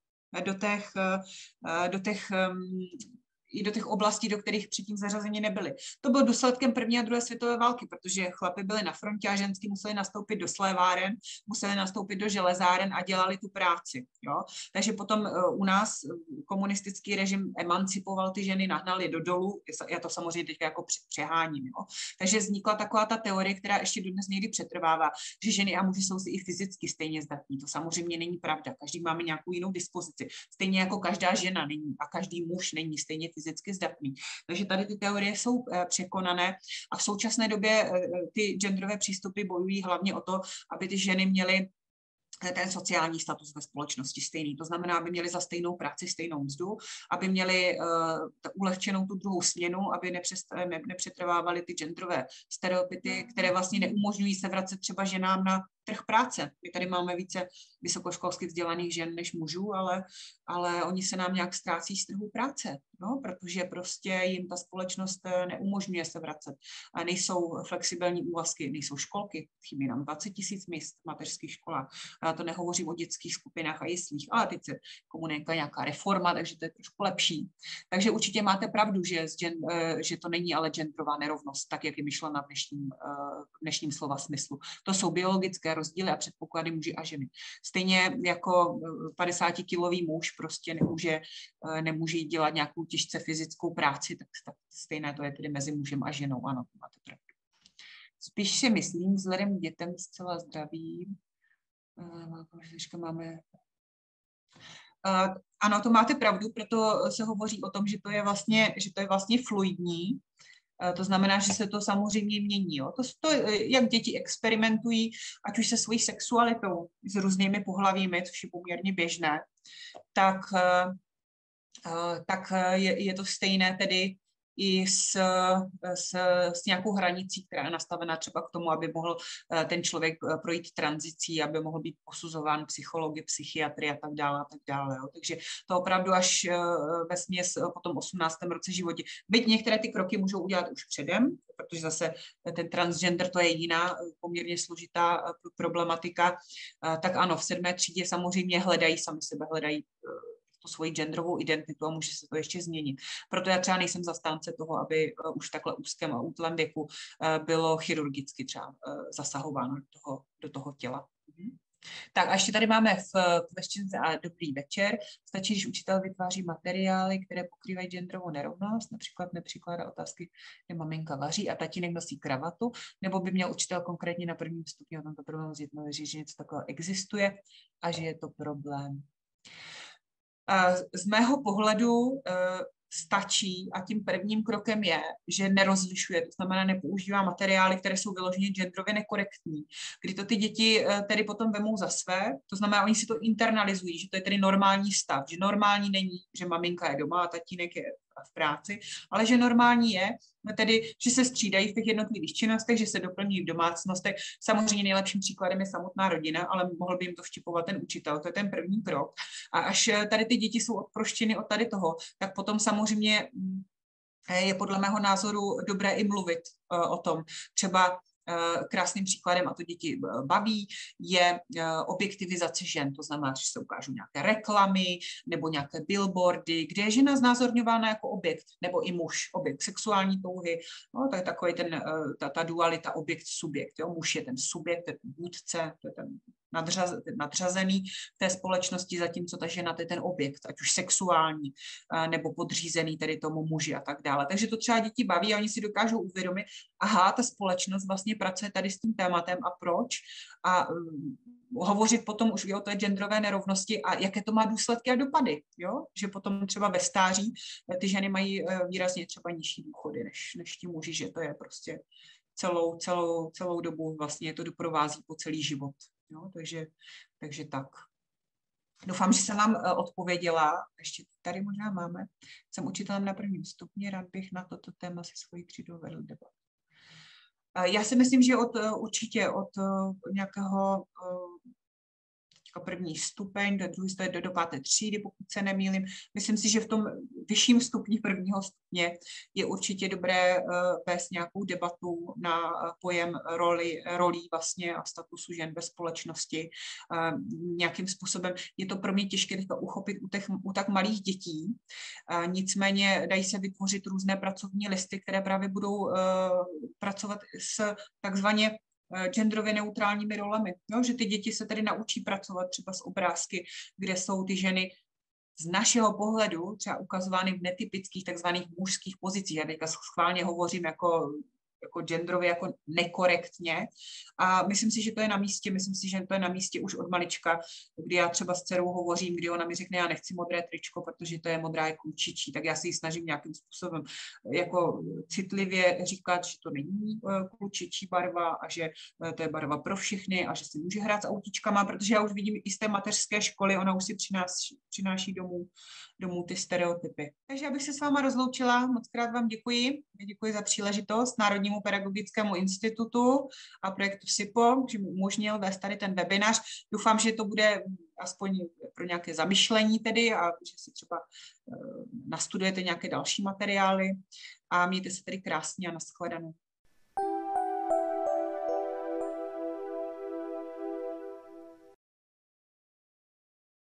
do těch oblastí, do kterých předtím zařazeni nebyly. To bylo důsledkem první a druhé světové války, protože chlapi byli na frontě a ženský museli nastoupit do sléváren, museli nastoupit do železáren a dělali tu práci. Jo? Takže potom u nás komunistický režim emancipoval ty ženy, nahnal je do dolů, já to samozřejmě teď jako přeháním. Jo? Takže vznikla taková ta teorie, která ještě dodnes někdy přetrvává, že ženy a muži jsou si i fyzicky stejně zdatní. To samozřejmě není pravda. Každý máme nějakou jinou dispozici. Stejně jako každá žena není a každý muž není stejně fyzicky zdatný. Takže tady ty teorie jsou překonané a v současné době ty genderové přístupy bojují hlavně o to, aby ty ženy měly ten sociální status ve společnosti stejný. To znamená, aby měli za stejnou práci stejnou mzdu, aby měli ulehčenou tu druhou směnu, aby nepřetrvávaly ty genderové stereotypy, které vlastně neumožňují se vracet třeba ženám na trh práce. My tady máme více vysokoškolsky vzdělaných žen než mužů, ale oni se nám nějak ztrácí z trhu práce, no, protože prostě jim ta společnost neumožňuje se vracet. A nejsou flexibilní úvazky, nejsou školky, chybí nám 20 000 míst v mateřských školách. A já to nehovořím o dětských skupinách a jeslích, ale teď se komunikuje nějaká reforma, takže to je trošku lepší. Takže určitě máte pravdu, že to není ale genderová nerovnost, tak jak je myšlena v dnešním slova smyslu. To jsou biologické rozdíly a předpoklady muži a ženy. Stejně jako 50-kilový muž prostě nemůže dělat nějakou těžce fyzickou práci, tak stejné to je tedy mezi mužem a ženou. Ano, to máte pravdu. Spíš si myslím, vzhledem k dětem zcela zdraví, máme... Ano, to máte pravdu, proto se hovoří o tom, že to je vlastně fluidní. To znamená, že se to samozřejmě mění. Jo? To, jak děti experimentují, ať už se svojí sexualitou, s různými pohlavími, což je poměrně běžné, tak tak je to stejné tedy i s nějakou hranicí, která je nastavená třeba k tomu, aby mohl ten člověk projít tranzicí, aby mohl být posuzován psychologi, psychiatry a tak dále a tak dále. Jo. Takže to opravdu až vesměs po tom 18. roce životě. Byť některé ty kroky můžou udělat už předem, protože zase ten transgender to je jiná poměrně složitá problematika, tak ano, v 7. třídě samozřejmě sami sebe hledají tu svoji genderovou identitu a může se to ještě změnit. Proto já třeba nejsem zastánce toho, aby už v takhle úzkém a útlém věku bylo chirurgicky třeba zasahováno do toho těla. Tak a ještě tady máme v kveštěnce a dobrý večer. Stačí, když učitel vytváří materiály, které pokrývají genderovou nerovnost, například nepřikládá otázky, kde maminka vaří a tatínek nosí kravatu, nebo by měl učitel konkrétně na prvním stupni o tomto problému říct, že něco takového existuje a že je to problém. Z mého pohledu stačí a tím prvním krokem je, že nerozlišuje, to znamená nepoužívá materiály, které jsou vyloženě genderově nekorektní, kdy to ty děti tedy potom vemou za své, to znamená, oni si to internalizují, že to je tedy normální stav, že normální není, že maminka je doma a tatínek je v práci, ale že normální je, tedy, že se střídají v těch jednotlivých činnostech, že se doplňují v domácnostech. Samozřejmě nejlepším příkladem je samotná rodina, ale mohl by jim to vštěpovat ten učitel. To je ten první krok. A až tady ty děti jsou odproštěny od tady toho, tak potom samozřejmě je podle mého názoru dobré i mluvit o tom. Třeba krásným příkladem, a to děti baví, je objektivizace žen. To znamená, že se ukážou nějaké reklamy nebo nějaké billboardy, kde je žena znázorňována jako objekt, nebo i muž, objekt sexuální touhy. No, to je takový ta dualita objekt-subjekt. Muž je ten subjekt, to je ten vůdce, to je ten nadřazený v té společnosti, zatímco ta žena to je ten objekt, ať už sexuální nebo podřízený tedy tomu muži a tak dále. Takže to třeba děti baví a oni si dokážou uvědomit, aha, ta společnost vlastně pracuje tady s tím tématem a proč a hovořit potom už i o té genderové nerovnosti a jaké to má důsledky a dopady, jo? Že potom třeba ve stáří ty ženy mají výrazně třeba nižší důchody než ti muži, že to je prostě celou dobu vlastně to doprovází po celý život. No, takže tak. Doufám, že jsem vám odpověděla. Ještě tady možná máme. Jsem učitelem na prvním stupni, rád bych na toto téma se svojí třídou vedl debatu. Já si myslím, že určitě od nějakého první stupeň, do 5. třídy, pokud se nemýlím. Myslím si, že v tom vyšším stupni prvního stupně je určitě dobré vést nějakou debatu na pojem rolí vlastně a statusu žen ve společnosti. Nějakým způsobem je to pro mě těžké teďka uchopit u tak malých dětí. Nicméně dají se vytvořit různé pracovní listy, které právě budou pracovat s takzvaně genderově neutrálními rolemi. Jo? Že ty děti se tedy naučí pracovat třeba s obrázky, kde jsou ty ženy z našeho pohledu třeba ukazovány v netypických takzvaných mužských pozicích. Já teďka schválně hovořím jako genderově, jako nekorektně. A myslím si, že to je na místě už od malička, kdy já třeba s dcerou hovořím, kdy ona mi řekne, já nechci modré tričko, protože to je modrá jako klučičí, tak já si ji snažím nějakým způsobem jako citlivě říkat, že to není klučičí barva a že to je barva pro všechny a že si může hrát s autíčkama, protože já už vidím i z té mateřské školy, ona už si přináší domů ty stereotypy. Takže já bych se s váma rozloučila, moc krát vám děkuji. Děkuji za příležitost Národnímu pedagogickému institutu a projektu SIPO, že mi umožnil vést tady ten webinář. Doufám, že to bude aspoň pro nějaké zamyšlení tedy a že si třeba nastudujete nějaké další materiály a mějte se tedy krásně a nashledanou.